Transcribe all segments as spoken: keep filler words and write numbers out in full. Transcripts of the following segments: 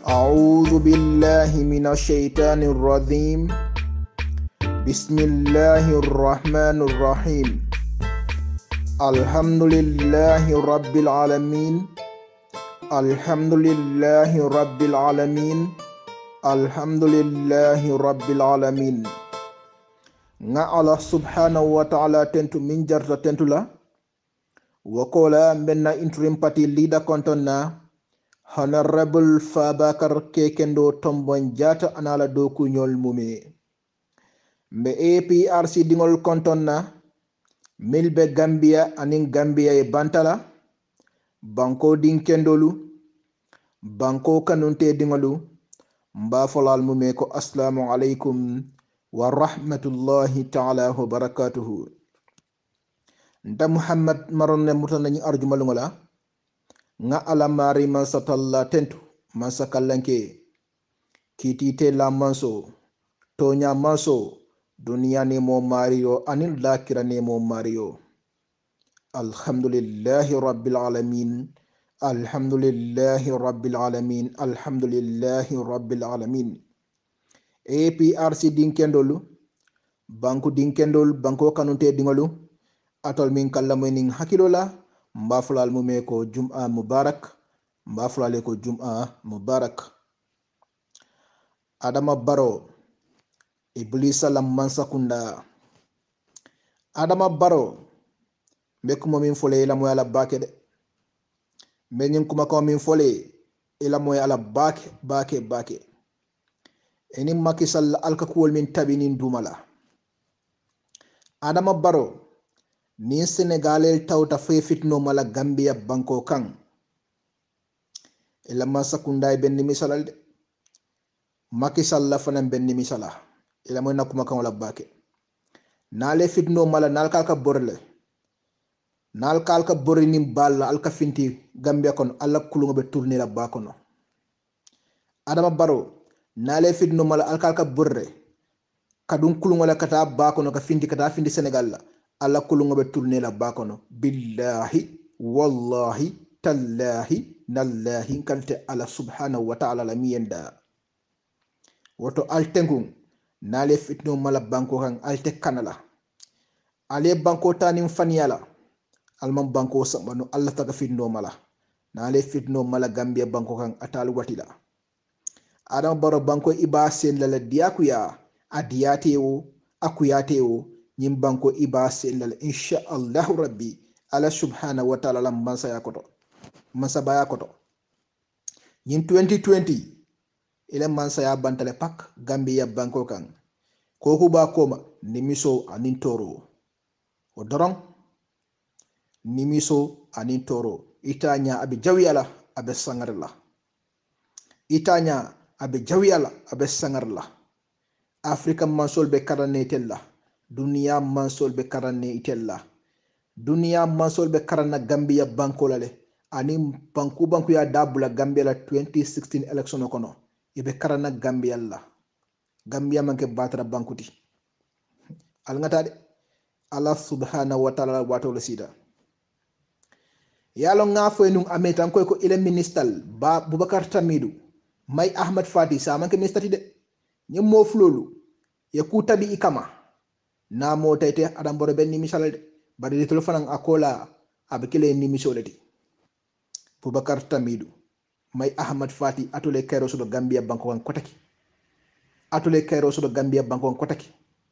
أعوذ بالله من الشيطان الرجيم بسم الله الرحمن الرحيم الحمد لله رب العالمين الحمد لله رب العالمين الحمد لله رب العالمين nga Allah subhanahu wa ta'ala tentu min jarta tentu la wakola mbenna interim party leader kontonna Honorable Fabakar Kekendo Tombon Jata anala doku nyol mume mbe A P R C dingol kontonna milbe Gambia anin Gambia e bantala banko dinkendolu banko kanunte dingolu mba folal mume ko assalamu alaikum wa rahmatullahi ta'ala wa barakatuhu nda Muhammad maronne mutana ni arjumalungola nga alamari mansatalla tentu mansakallanke kitite la manso tonya manso dunia ne mo mario anil lakira ne mo mario alhamdulillahi rabbil alamin alhamdulillahi rabbil alamin alhamdulillahi rabbil alamin A P R C dinkendolu banku dinkendol banko kanunte dingolu atol min kallamo ning hakilola mbafulal mume ko jum'a mubarak mbafulale ko jum'a mubarak Adama Barrow iblisa lam mansakunda Adama Barrow mbekumo min fole ila moy ala bake de menyin kuma ko min fole ila moy ala bake bake bake eni Macky Sall alka kuwol min tabinin dumala Adama Barrow ni Senegalel tawta fe fitno mala Gambia banko kan ila masakunda e benni misalal de Macky Sall la fanan benni misala ila moy nakuma kan wala bake nale fitno mala nal kalka borle nal kalka borini balla alka finti Gambia kon alla kulungo be tourner la bakono Adama Barrow nale fitno mala al kalka borre kadun kulungo la kata bakono ka finti kata finti Senegal la alla kulungo be tourner la bakono billahi wallahi tallahi nallahi kalte ala subhanahu wa ta'ala la miyenda woto altengun nale fitno mala banko kan alte kanala ale banko tanim faniyala alman banko sambano alla taga fitno mala nale fitno mala Gambia banko kan atal watila Adama Barrow banko iba sen la diakuya adiyatewo akuyatewo nyim banko iba sen la insha Allah rabbi ala subhanahu wa ta'ala lam mansa yakoto mansa baya koto nyim twenty twenty ile mansa ya bantale pak Gambia banko kan koku ba koma nimiso anin toro o dorong nimiso anin toro itanya abi jawiyala abe sangarla itanya abe jawiyala abe sangarla Afrika mansol be karane tella dunia mansol be karane itella dunia mansol be karana Gambia banko lale ani banku banku ya dabula Gambia la twenty sixteen election kono ibe karana Gambia la Gambia manke batra bankuti al ngata de Allah subhanahu wa ta'ala wato la sida yalo nga fo enum ametan koy ko ile ministal ba Boubacar Tamidou may Ahmad Fati sa manke ministati de nyem mo flolu ya ku tabi ikama na mo tayte Adam Barrow ben ni misal de bari de telephone akola abikile ni misolati Boubacar Tamidou may Ahmad Fati atole kayro so do Gambia banko kan kotaki atole kayro so do Gambia banko kan kotaki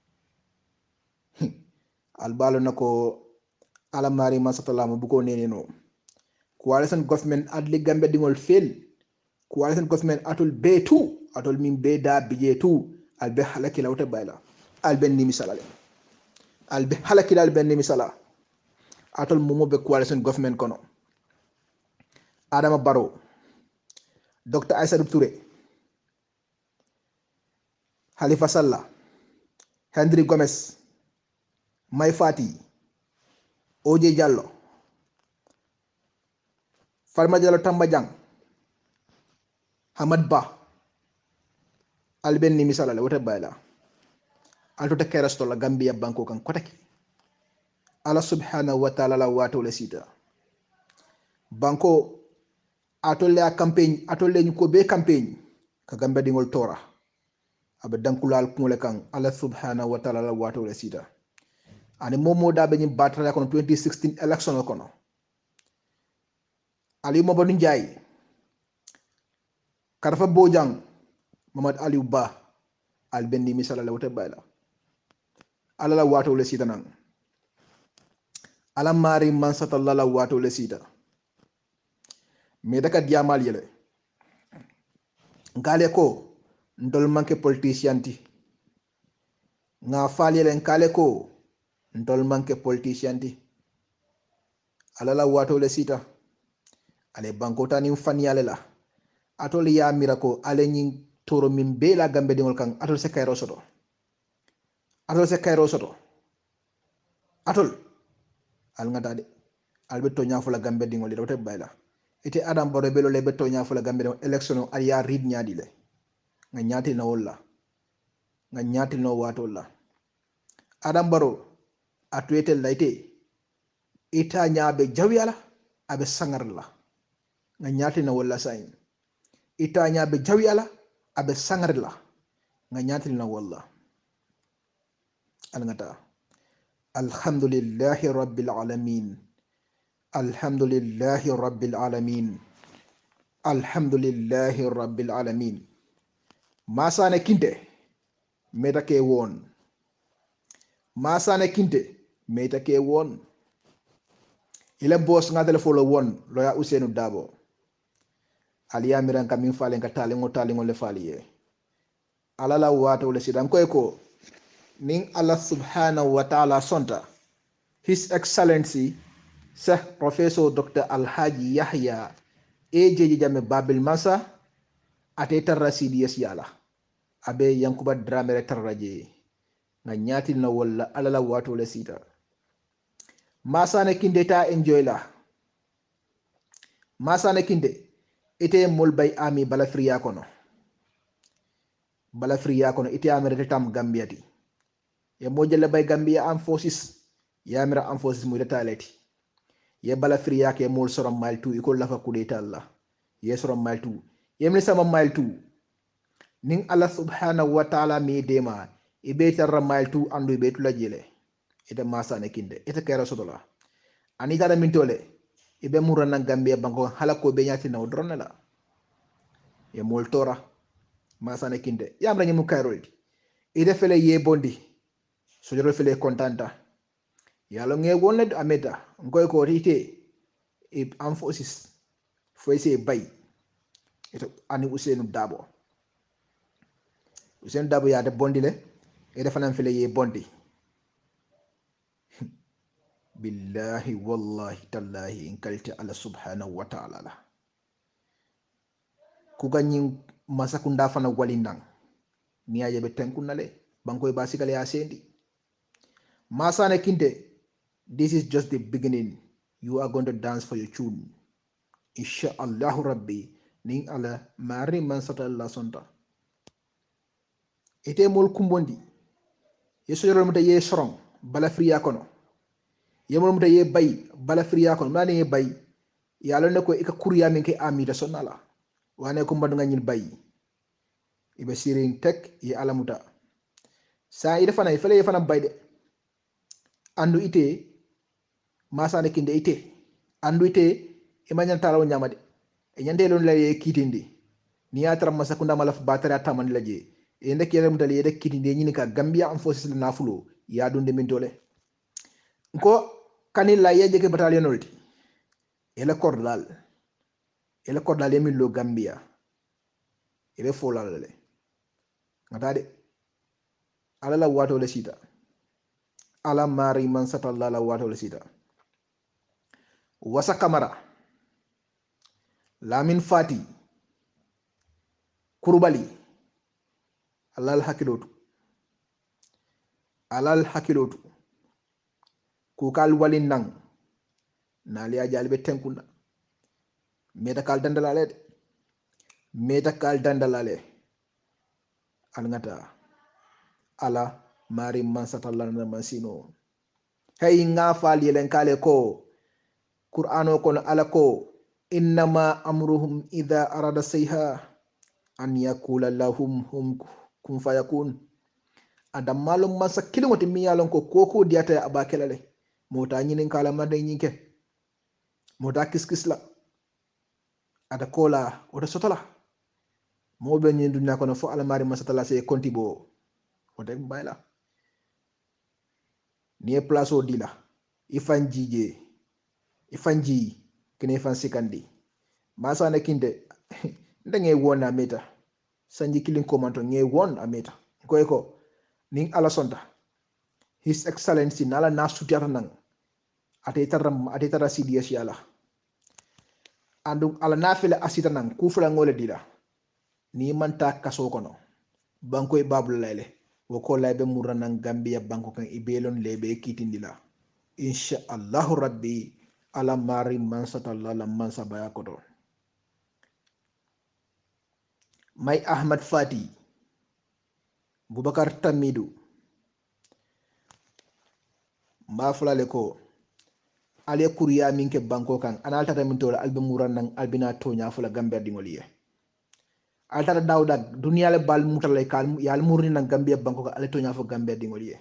albalo nako alamari masatala bu ko nene no coalition government adli Gambia dingol fail coalition government atul be two atol min be da bije two albe halaki lawta bayla albe ni misala albe halaki albe ni misala atol momo be coalition government kono Adama Barrow Doctor Aïssatou Touré Halifa Sallah Henry Gomez Mai Fati O J Jallow Farma Jallow Tamba Jang Hamad Ba alben ni misala wote bayla alto te kerasto la Gambia banko kan kotaki ala subhanahu wa ta'ala la wato le sita banko atolle a campagne atolle ñu ko be campagne ka gambe dingol tora abe dankulal kumole kan Allah subhanahu wa ta'ala la wato le sita ani momo da be nyim batala kono twenty sixteen election kono ali Mamadou Njie karfa bojang Mamad Aliou Ba al benni misala la wote bayla ala la wato le sita nan ala mari man satalla la wato le sita me daka diamal yele ngale ko ndol manke politicien ti nga fal yele ngale ko ndol manke politicien ti ala la wato le sita ale banko tani fani ale la atol ya mirako ale nyin toro min be la gambe dingol kan atol se kayro soto atol se kayro soto atol al ngata de al be to nyafula gambe dingol de wote bayla ite adam baro belo le be to nyafula gambe dingol election al ya rid nyaadi le nga nyaati na wala nga nyaati no wato la adam baro atwete layte ita nyaabe jawyala abe sangar la nga nyaati na wala sayin ita nyaabe jawyala abe sangar la nga nyaati na wala al ngata alhamdulillahi rabbil alamin alhamdulillahi rabbil alamin alhamdulillahi rabbil alamin masane kinte meta ke won masane kinte meta ke won ila boss ngadale folo won loya Ousainou Dabo aliya miran kamin falen ka talingo talingo le faliye ala la wato le sidan koy ko nin Allah subhanahu wa ta'ala sonta His Excellency Sheikh Professor Doctor Alhaji Yahya Ejeji Jammeh Babil Masa ate tarra C D S yala abe Yankuba Dramé tarraje nga nyati na wala ala la wato le sita masane kinde ta enjoy la masane kinde ite mol bay ami bala friya kono bala friya kono ite amere tam gambiati ye mojele bay gambia am forces ya mira am forces mu retaleti ye bala friya ke mol sorom mal tu iko lafa kudeta Allah ye sorom mal tu yemni sama mal tu nin Allah subhanahu wa ta'ala mi dema ibe tarra mal tu andu be tu la jele ite masane kinde ite kera sodola ani tara min tole ibe murana gambia banko halako be nyati na drone la ye mol tora masane kinde yamra ngi mu kayroldi ide fele ye bondi so joro fele contenta yalo nge wonne ameta ngoy ko rite e am forces foyse bay ito ani Ousainou Dabo Ousainou Dabo ya de bondi le ide fanam fele ye bondi billahi wallahi tallahi in kalti Allah subhanahu wa ta'ala la ku ganyin masakunda fana walinang ni aye be tenkunale banko e basikale ya sendi masane kinte this is just the beginning you are going to dance for your tune insha Allah rabbi nin ala mari man sata Allah sonta ite mol kumbondi yeso yoro mata ye sorom bala friya kono yemol mata ye bay bala friya kono mani ye bay yalo ne ko ika kuriya min ke amida sonala wane ko mbandu nganyil bay ibe sirin tek ye alamuta sa ida fana fele ye fana bayde andu ite masane kinde ite andu ite e manyan taraw nyamade e nyande lon la ye kitindi ni atra masakunda malaf batara tamani laje e ndek yele mutal ye dek kitindi nyini ka Gambia am forces na fulo ya dunde min tole ko kanilla yeje ke battalion olti ele kordal ele kordal yemi lo Gambia ele folal le ngata de ala la wato le sita ala mari man satalla la wato le sita wasa kamara Lamin Fati Kurubali alal hakilotu alal hakilotu kukal walin nang nali ajal be tenkunda meta kal dandalale de meta kal dandalale al ngata ala mari man satalla na masino hay nga fal yelen kale ko Qur'ano kono ala ko innama amruhum idha arada sayha an yakula lahum hum kun fayakun ada malum masa kilingoti mi yalon ko koko diata aba kelale mota nyinin kala made nyinke mota kiskisla ada kola oda sotola mo be nyin dunya kono fo alamari masatala se konti bo oda bayla ni place o dila ifanjije ifanji kene fan sikandi masa na kinde ndenge wona meta sanji kilin komanto nge won ameta koy ko ning ala sonta his excellency nala na sutiata nang ate taram ate tara sidia siala andu ala nafila asita nang kufula ngole dila ni manta kaso kono banko e babul layle wo ko laybe muranan gambia banko kan ibelon lebe kitindila insha Allah rabbi ala mari mansata la mansa baya koto may ahmad fati bubakar tamidu mba fulale ko ale kuriya minke banko kan analta min tola albe muranan albina tonya fula gambia dingoliye altara dawda dunia le bal mutale kal yal murni nan gambia banko ka ale tonya fo gambia dingoliye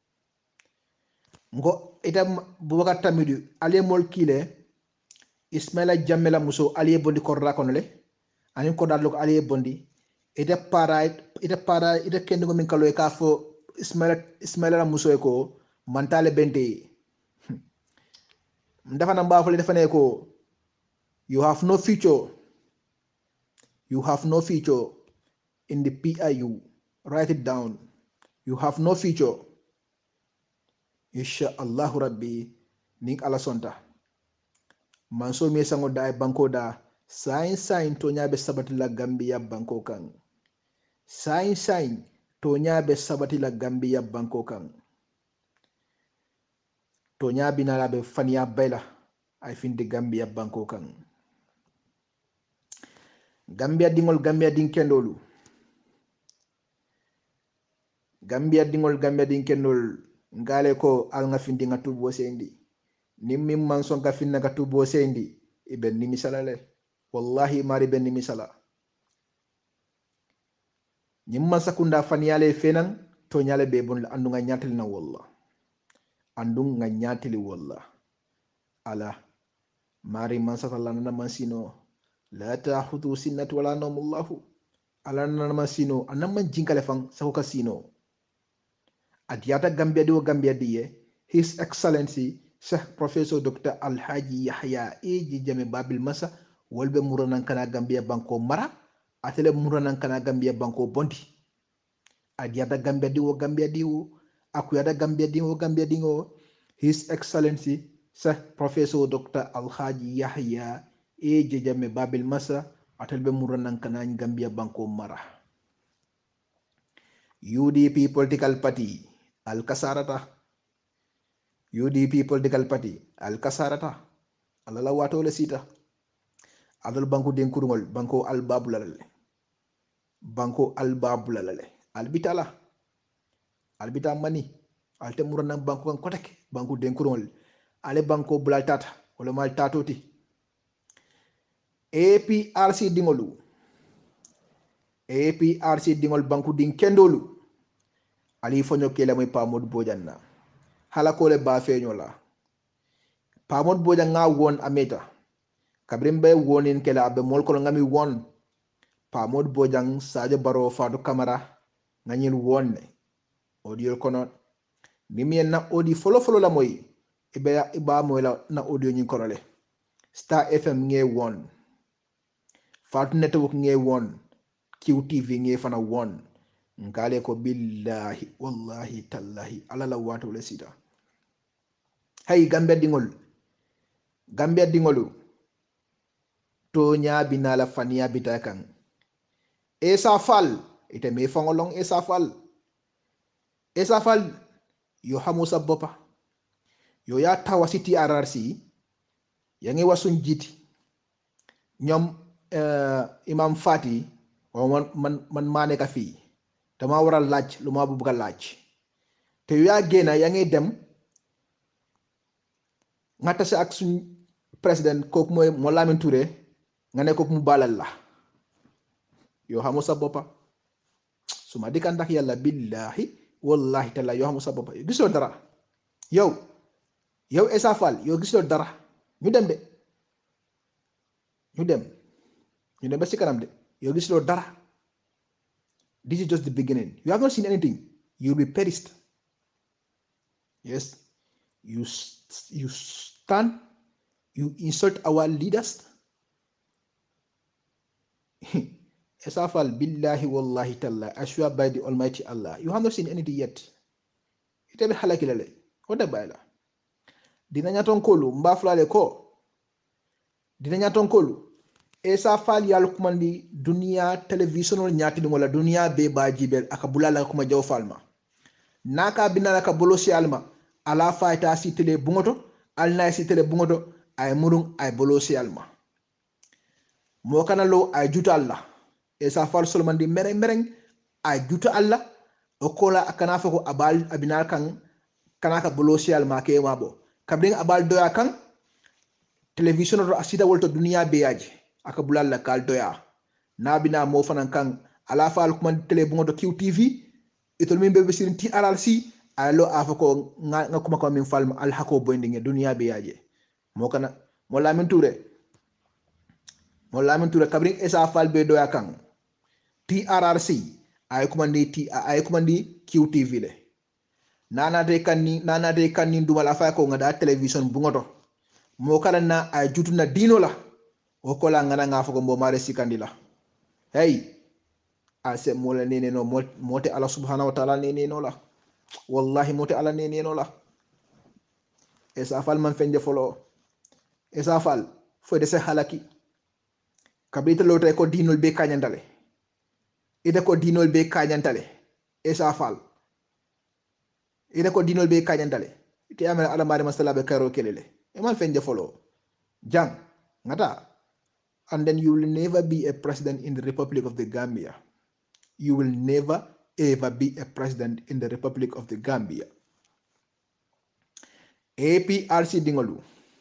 ngo ita bubakar tamidu ale mol kile ismaila jammela muso ale bondi korra kono le ani ko dallo ale bondi ita para ita para ita kende ko min kalo e ka fo ismaila ismaila muso ko mantale bente ndafa na mbafale defane ko you have no future you have no future in the P I U write it down you have no future insha Allah rabbi ning ala sonta manso mi sango da banko da sain sain to nyabe sabati la gambia banko kan sain sain to nyabe sabati la gambia banko kan to nyabi na labe fania bela ay finde gambia banko kan gambia dingol gambia din kendolu gambia dingol gambia din kendol ngale ko al nga findi nga tubo sendi nimmi man son ka finna ka tubo sendi iben ni misalale wallahi mari ben ni misala nyimma sakunda faniale fenan to nyale be bon andu nga nyatel na wallah andu nga nyateli wallah ala mari man satalla na mansino la ta'khudhu sinnatu wala nawmullahu ala na mansino anam jinkale fan sahuka sino adiata gambia di o gambia diye his excellency Sheikh Professor Doctor Alhaji Yahya Eji Jame Babil Masa wolbe muranan kana gambia banko mara atele muranan kana gambia banko bondi adiata gambia di o gambia di o akuyada gambia di o gambia di o his excellency Sheikh Professor Doctor Alhaji Yahya Eji Jame Babil Masa atele muranan kana gambia banko mara U D P political party al kasarata U D P political party al kasarata alala wato le sita adol banko den kurungol banko al babulalale banko al babulalale albitala albita mani alte murana banko kan kotek banko den kurungol ale banko bulal tata wala mal tatoti A P R C dingolu A P R C dingol banko din kendolu ali fonyo kele moy pamod bojanna hala ko le ba feño la pamod bojan nga won ameta kabrim bay wonin kele abe mol ko ngami won pamod bojan sadio baro fadu camara nganyil wonne audio kono mimi na audio folo folo la moy ibe iba moy la na audio nyin korole Star F M nge won Fatu Network nge won Q T V nge fana won ngale ko billahi wallahi tallahi alala wato le sita hay gambia dingol gambia dingolu to nyaabi nala fania bitakan esa fal ite me fangolong esa fal esa fal yo hamu sa bopa yo ya tawasiti R R C yangi wasun jiti ñom uh, imam Fati o man man, man mané ka fi dama wara laaj lu ma bu bëgg laaj te yu yaa génna yaa ngi dem nga tase ak suñ président kooku mooy moo Lamin Touré nga ne kooku mu balal la yo xamu sa boppa suma dikantak yàlla billahi wallahi tala yo xamu sa boppa gisoo dara yow yow Essa Faal yow gisoo dara ñu dem de ñu dem ñu dem ba ci kanam de yow gisoo dara. This is just the beginning. You have not seen anything. You'll be perished. Yes, you you stand, you insult our leaders. Essa Faal billahi wallahi talla, I swear by the Almighty Allah, you have not seen anything yet. Ite be halaki lele. Oda bayla. Dina nyaton kolu mbaflale ko. Dina nyaton kolu. Essa Faal yal kumandi dunia televisionol nyati wala dunia be ba jibel aka bulala kuma jaw falma naka binala ka bolosi alma ala fayta si tele bungoto alna si tele bungoto ay murung ay bolosi alma mo kana lo ay juta Allah Essa Faal solmandi mereng mereng ay juta Allah o kola akana fako abal abinal kan kana ka bolosi alma ke mabo kabring abal doya kan televisionol asida wolto dunia be yaji aka bulalla kal doya nabina mo fanan kan ala faal kuma tele bungo do Q T V itol min be sirin T R R C ay lo afako nga kuma ko min falma al hako boyndinge dunia be yaje mo kana mo lamin touré mo lamin touré kabrin Essa Faal be doya kan T R R C ay kuma ndi T ay kuma ndi Q T V le nana de kanni nana de kanni ndumala fa ko ngada television bungo do mo kana na ay jutuna dino la o kola ngana nga fako mbo mare sikandila hey ase mola nene no mote ala subhanahu wa ta'ala nene no la wallahi mote ala nene no la Essa Faal man fenje folo Essa Faal fo de se halaki kabita lotre ko dinol be kanyantale ide ko dinol be kanyantale Essa Faal ide ko dinol be kanyantale ite amana ala mari masala be karo kelele e man fenje folo jang ngata. And then you will never be a president in the Republic of the Gambia. You will never ever be a president in the Republic of the Gambia. A P R C dingolu.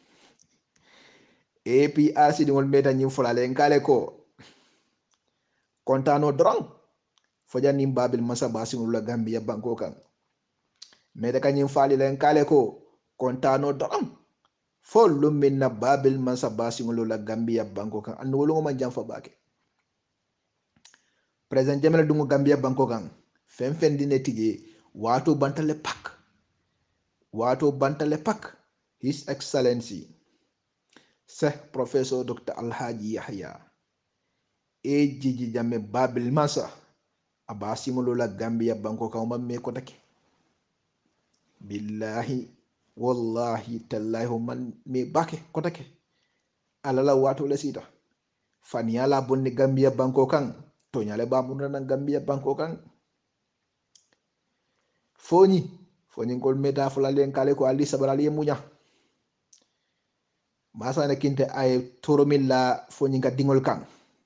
A P R C dingol meta nyim folale nkale ko. Kontano drong. Foja nim babil masa basi ngula Gambia banko kan. Meta kanyim fali le nkale ko. Kontano drong. Fo lumin na babil man sa basi ngolo la Gambia banko kan anu wolo man jam fa bake president jamela dungo Gambia banko kan fen fen dine tije wato bantale pak wato bantale pak His Excellency Sheikh Professor Doctor Alhaji Yahya e jiji jamme babil masa abasi ngolo la Gambia banko kan ma me ko take billahi wallahi tallahi man me bake kotake alala wato la sita faniala bonni Gambia banko kan to nyale ba mun na Gambia banko kan foni foni ngol meta fula len kale ko ali sabarali munya masa ne kinte ay toro milla foni nga dingol kan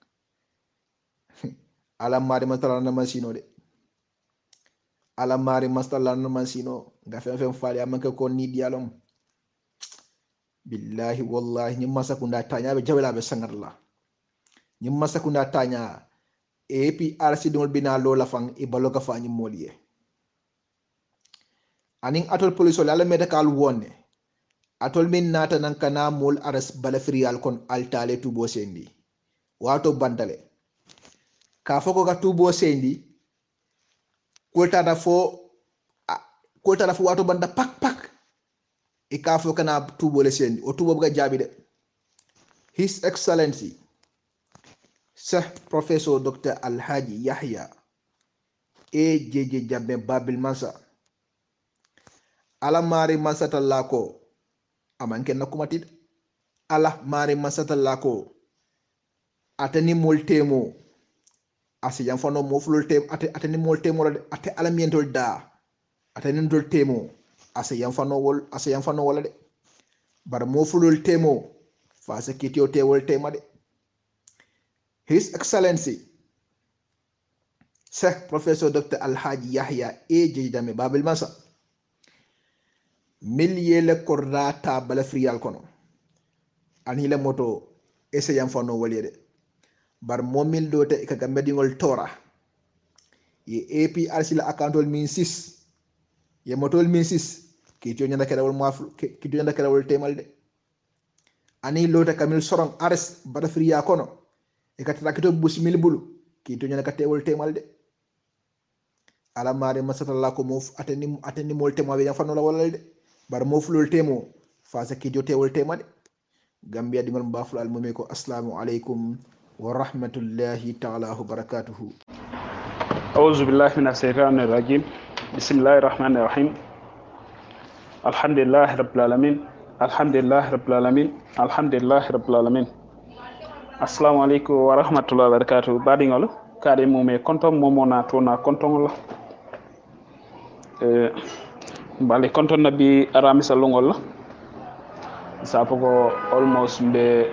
ala mari matala na masino de ala mari mastalla no mansino nga fen fen fali amanke ko ni dialom billahi wallahi nyim masakunda tanya be jawela be sangarla nyim masakunda tanya A P R C dol bina lola fang e baloga fa nyim moliye aning atol police la medical wonne atol min nata nan kana mol ares balafrial kon altale tubo sendi wato bandale ka foko ga tubo sendi koltana fo koltana fo wato banda pak pak e ka fo kana tubo le sendi o tubo ga jabi de His Excellency Sheikh Professor Doctor Alhaji Yahya e jeje jabbe babil masa ala mari masata lako amanke nakumatid ala mari masata lako atani moltemo asi jam fano mo fulol tem ate atani moltemo ate ala mientol da atani ndol temo asi jam fano wol asi jam fano wala de bar mo fulol temo fa sa kitio tewol tema de His Excellency Sheikh Professor Doctor Alhaji Yahya e jeje jame babil masa milliele korrata bala friyal kono anile moto ese yam fano walede bar momil do te ka gambe dingol tora ye A P R C la accountol min six ye motol min six ki to nyanda kedawol maflu ki to nyanda kedawol temal de ani lota kamil sorong ares bata friya kono e ka trakito bus mil bulu ki to nyanda ka tewol temal de ala mari masatalla ko mof ateni ateni mol tema be fano la wala de bar mof lol temo fa sa ki to tewol tema de gambia dingol mbaful al mumé ko assalamu alaykum wa rahmatullahi ta'ala wa barakatuhu. A'udzu billahi minash shaitanir rajim. Bismillahir rahmanir rahim. Alhamdulillahi rabbil alamin. Alhamdulillahi rabbil alamin. Alhamdulillahi rabbil alamin. Assalamu alaykum wa rahmatullahi wa barakatuh. Badingol kade mumé konton momona to na konton la. Euh bale konton nabi aramisa longol la. Sapogo almost be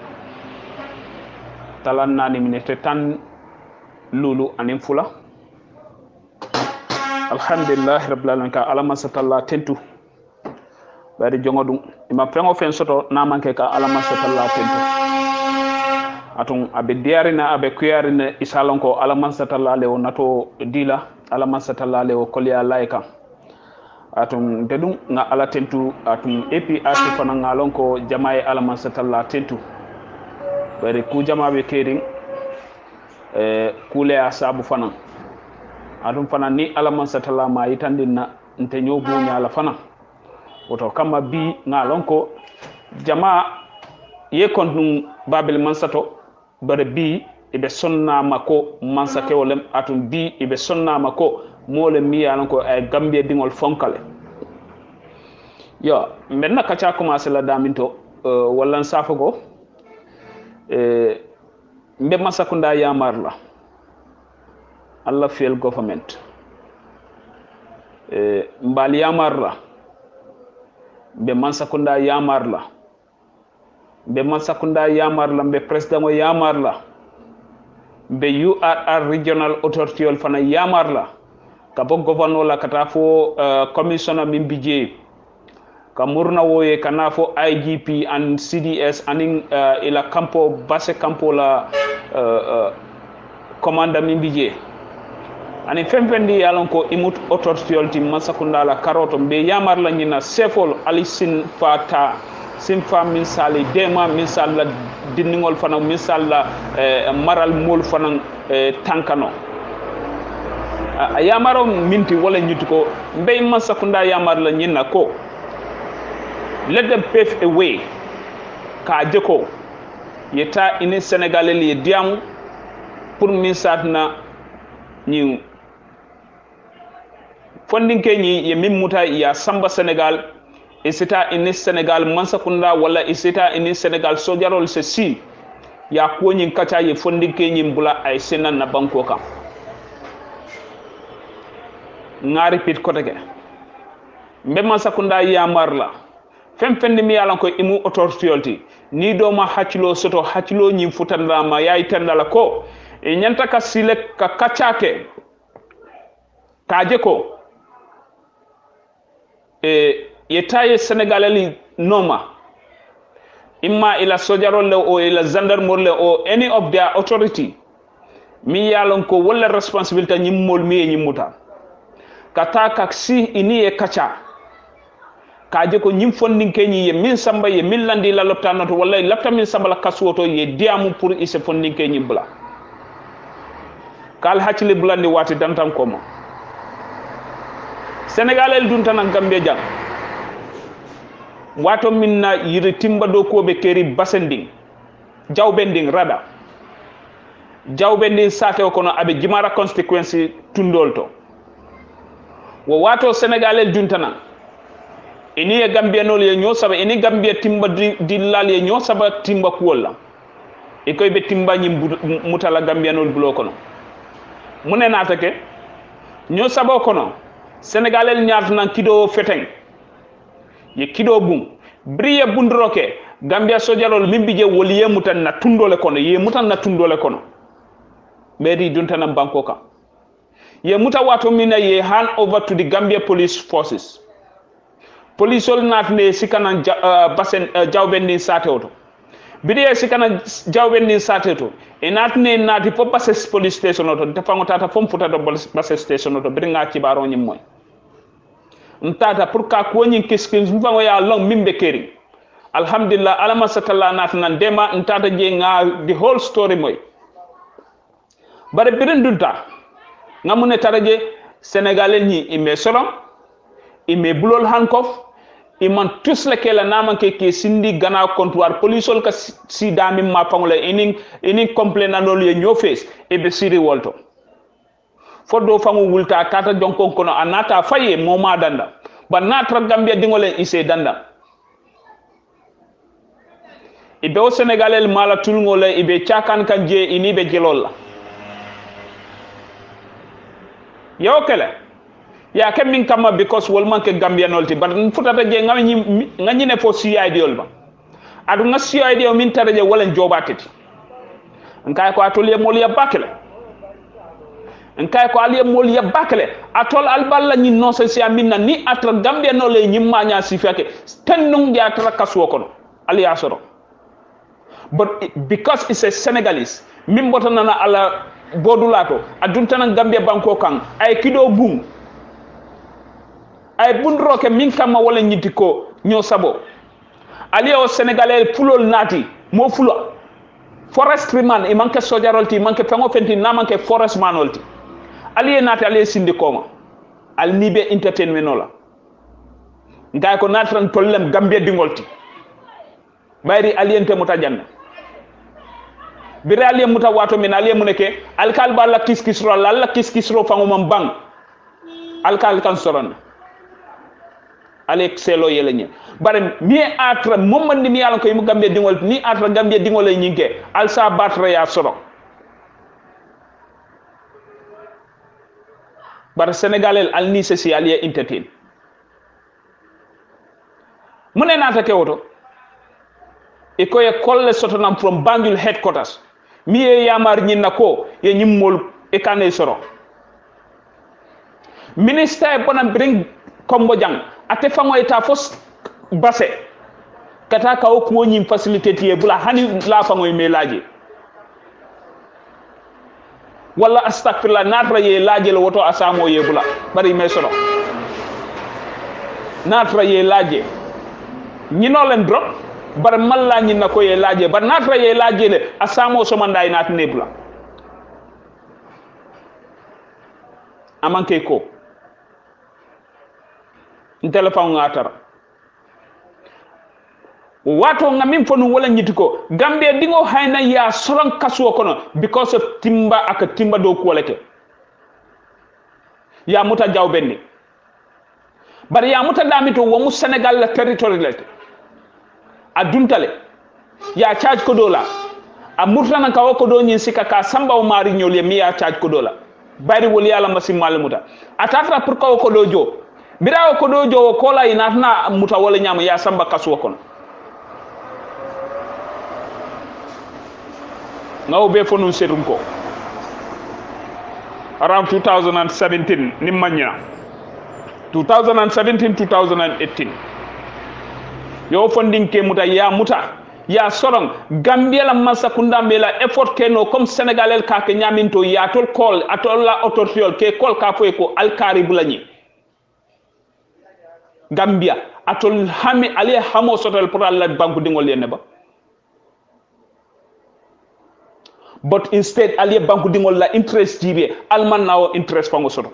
talan nani minute tan lulu anin fula. Alhamdulillah rabbil alamin ka alama satalla tentu bari jongodum ima fengo fen soto na manke ka alama satalla tentu atun abe diarina abe kuyarina isalon ko alama satalla le nato dila alama satalla le kolya laika atun dedum nga ala tentu atun A P R C fana ngalon ko jamae alama satalla tentu bari ku jama be kering eh kule asabu fana adum fana ni alama satalla ma yitandina nte nyobu nyala fana woto kama bi ngalon ko jama ye kondum babel mansato bare bi ibe sonna mako mansake wolem atum bi ibe sonna mako mole mi yalan ko ay gambie dingol fonkale yo menna kacha commencer la daminto uh, wallan safago eh mbe masakunda yamar la Allah fail government eh mbali yamar la be mansakunda yamar la be mansakunda yamar la be president o yamar la be U R R regional authority ol fana yamar la ka bo governor la kata fo uh, commissioner min bije ka murna woye kana fo I G P and C D S anin uh, ila campo base campo la uh, uh, commander min bije ani fempendi yalon ko imut authority ol tim masakunda la karoto be yamar la nyina sefol alisin fata simfa min sali dema min sala dinningol fana min sala eh, maral mol fana eh, tankano a yamaro minti wala nyuti ko mbey masakunda yamar la nyina ko let them pave a way ka jeko yeta ini senegalais li diam pour min satna ni fondin kenyi ye min muta ya samba Senegal isita ini Senegal mansakunda wala isita ini Senegal sojarol se si ya ko nyin kacha ye fondin kenyi bula ay senan na banko kam ngari pit koteke mbe mansakunda ya marla fem fendi mi yalan ko imu authority ni do ma hakilo soto hakilo nyin futanda ma yayi tandala ko e nyanta ka sile ka kachake kaje ko e yetaye senegalali noma imma ila sojarol le o ila gendarmerie le o any of their authority mi yalon ko wala responsibility nyimmol mi nyimmuta kata kaksi ini e kacha kaje ko nyim fondin kenyi ye min samba ye min landi la loptano to wallahi lapta min samba la kasuoto ye diamu pour ise fondin kenyi bula kal haccile bulandi wati dantan koma Senegal dun tan Gambia jam wato minna yiri timba do ko be keri basending jawbending rada jawbending sate ko no abe jimara constituency tundolto wo wato Senegal dun tan ini e Gambia nol ye nyo saba ini Gambia timba dilal ye nyo saba timba kuola e koy be timba nyim mutala Gambia nol bulo kono mune natake nyo saba kono Senegalel ñaat nan kido feteng ye kido bum briye bundroke Gambia sojarol mimbije woliye mutan na tundole kono ye mutan na tundole kono bedi duntana banko kam ye muta wato mina ye hand over to the Gambia police forces police ol natne sikana uh, basen uh, jawbendi sate auto bidiye sikana jawben ni sateto e natne nati fo basse police station to te fango tata fom futa do basse station to bringa ci baro nyim moy ntata pour ka ko nyin kiskin fango ya long mimbe keri alhamdulillah alama satalla natna dema ntata je nga the whole story moy bare birindunta ngamune taraje sénégalais ni imé solom imé bulol hankof iman tous la kela naman ke ke sindi gana comptoir polisol ka si dami ma pangole inin inin complain anol ye ñofes e be siri wolto foddo fangu wulta tata jonkon kono anata faye moma danda ba natra gambia dingole ise danda ibe o sénégalais mala tulngole ibe tiakan kan je ini be jelol yo kele ya ke min kama because wol manke gambia nolti but futata je ngani ngani ne fo C I D yol ba adu nga C I D o min taraje wala jobatati nkay ko atolier mol ya bakle nkay ko alier mol ya bakle atol alballa ni non se sia minna ni atra gambia no le nyimma nya sifake tennung ya tra kaso kono ali asoro but because it's a Senegalese min botana na ala bodulato aduntana gambia banko kan ay kido bum ay bundroke min kama wala nyiti ko ño sabo ali o sénégalais pulol nati mo fulo forestryman e manke sojarolti manke fengo fenti na manke forestman olti ali nati ali sindi koma al nibe entertainment la ngay ko natran tollem gambia dingolti bayri aliente mutajanna bire ali muta wato min ali muneke alkal balla kiskisro la kiskisro fango mam bang alkal kan soron Alex selo yelenye bare mi atra momandi mi yalan ko yimu gambia dingol ni atra gambia dingol lay nyinke alsa batra ya soro bare sénégalais al ni ceci alié entertain mune nata kewoto e ko e kolle sotonam from Banjul headquarters mi e yamar nyinna ko ye nyimmol e kané soro ministère bonam bring kombo jang ate fango eta fos basse kata ka o ko nyim facilité tie bula hani la fango me laaje wala astaghfirullah natra ye laaje lo woto asamo ye bula bari me solo natra ye laaje ñino len drop bar malla ñi nako ye laaje bar natra ye laaje le asamo so manday nat ne bula amanke ko téléphone ngatara wato ngamin fonu wala nyitiko gambia dingo hayna ya soron kasuo kono because of timba aka timba do ko leke ya muta jawbendi bari ya muta damito wo mu Sénégal la territoire lete aduntale ya charge ko dola a murtana ka ko do nyin sika ka samba o mari nyol mi ya charge ko dola bari woli yalla masim malmuta atatra pour ko ko do jo birawo ko do jowo kola inatna muta wala nyama ya samba kaso kono ngaw be fonu setum ko around two thousand seventeen nimanya two thousand seventeen two thousand eighteen yo funding ke muta ya muta ya sorong gambia la masakunda mela effort ke no comme sénégalais ka ke nyaminto ya tol kol atol la autorité ke kol ka fo ko alkari bulani Gambia atol hami ali hamo sotal pour Allah banku dingol yenne ba but instead ali banku dingol la interest jibe alman nawo interest fango soto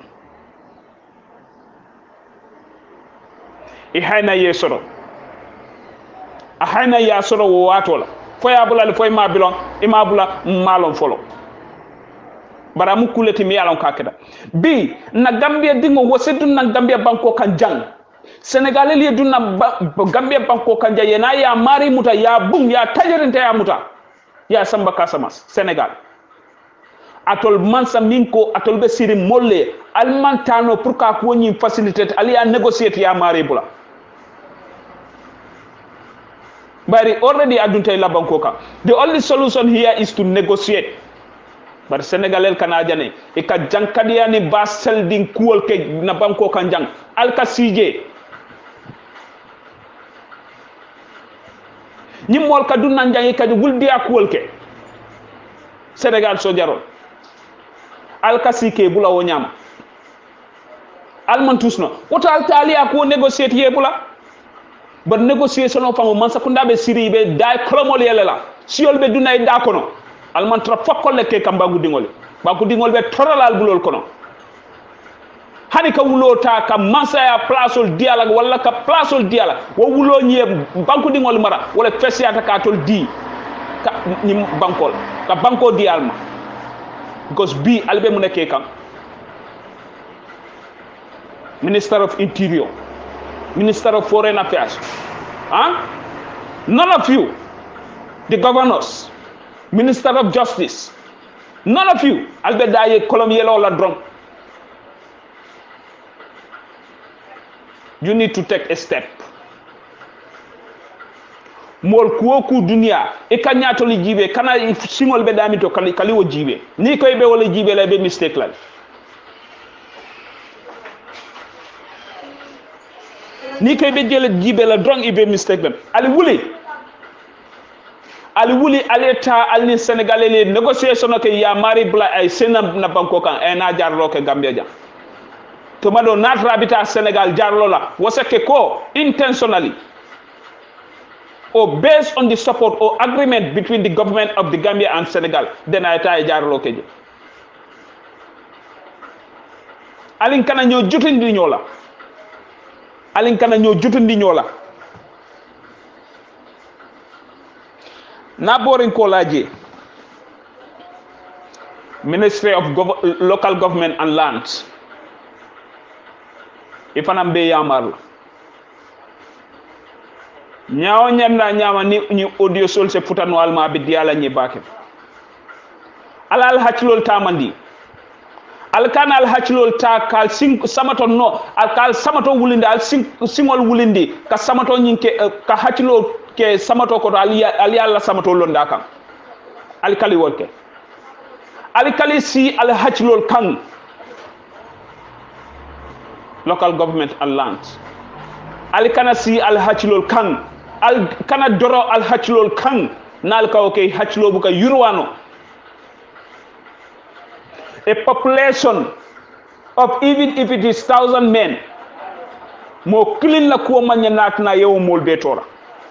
e hayna ye soto a hayna ya soto wo watola foya bulal foy ma bilon imabula malon folo bara mu kuleti mi yalon kakeda bi na Gambia dingo wosedu na Gambia banko kan jang sénégalais li dunna gambia banko kanja yena ya mari muta ya bum ya tajerinte ya muta ya samba kasamas sénégal atol mansa minko atol be siri molle almantano pour ka ko nyi facilité ali ya négocier ya mari bula bari already adunte la banko ka the only solution here is to negotiate bar sénégalais kana jane e ka jankadiani basel din kuol ke na banko kan jang alka sije ñi mol ka dunna jangi kadi wuldi akuwol ke Sénégal so jarol al kasike bula wo ñama al man tusna wota al taliya ko négocier ye bula ba négociation o fango man sakunda be siri be day kolomol yelela siol be dunay da kono al man tra fokol le ke kamba gudingol ba gudingol be toralal bulol kono hani ka wulota ka masaya placeol diala wala ka placeol diala wo wulo ñe banku dingol mara wala fesiata ka tol di ka ni bankol ka banko dialma because bi albe mu nekke kan Minister of Interior, Minister of Foreign Affairs, huh? None of you, the governors, Minister of Justice, none of you, albe daye kolom yelo la drunk. You need to take a step. Mol kuoku dunia e kanyato li jibe kana singol be damito kali kali wo jibe ni koy be wala jibe la be mistake la ni koy be jele jibe la drong ibe mistake ben ali wuli ali wuli aleta alni sénégalais les négociation ke ya mari bla ay senam na banko kan e na jarlo ke gambia jam to mado natra habita sénégal jarlo la wasake ko intentionally or based on the support or agreement between the government of the Gambia and Senegal, then I try jarlo keje. Alin kana ñoo jutindi ñola. Alin kana ñoo jutindi ñola. Na boring ko laje. Ministry of Gov Local Government and Lands. Ifanam be yamar. Nyaaw ñanda ñaama ni ni audio sol se futano alma bi diala ñi baake alal haccilol tamandi al kanal haccilol ta kal sing samato no al kal samato wulinde al sing singol wulindi ka samato ñinke ka haccilo ke samato ko al al yalla samato londa kan al kali wolke al kali si al haccilol kan local government and lands al kana si al haccilol kan al kana doro al haclol kan nal ka okay haclo buka yurwano a population of even if it is thousand men mo clean la ko manya natna yew mol betora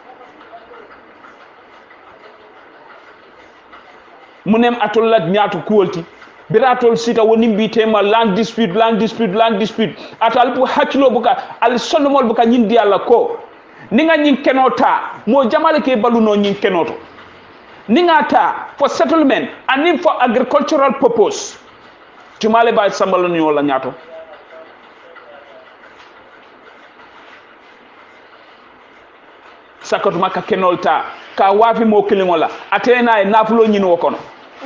munem atolat nyaatu kuolti biratol sita woni mbitema land dispute land dispute land dispute atal bu haclo buka al sondomol buka nyindi alla ko ninga nyin kenota mo jamale ke baluno nyin kenoto ninga ta for settlement and for agricultural purpose tumale ba sambalo ni wala nyato sakoto maka kenolta ka wafi mo kilingola atena e nafulo nyin wokono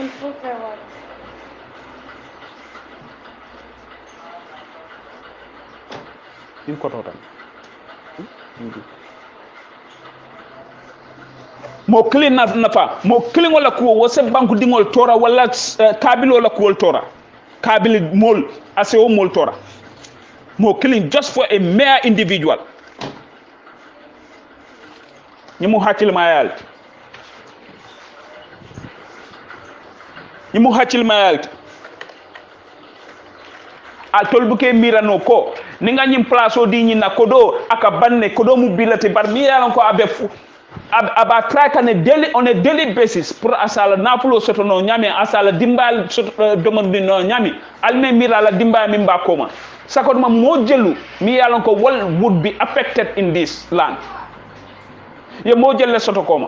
in kotota mo clean na nafa mo clean wala ko wose banku dingol tora wala uh, kabilo la ko tora kabili mol ase o mol tora mo clean just for a mere individual ni mo hakil mayal ni mo hakil mayal a tolbuke mirano ko ninga nyim place o di nyina kodo aka banne kodo mu bilate bar mi yalan ko abe fu ab, aba track on a daily on a daily basis pour asala napulo soto no nyami asala dimbal soto uh, domandi no nyami alme mira la dimba mi mba koma sakot ma mo jelu mi yalan ko wol would be affected in this land ye mo jelle soto koma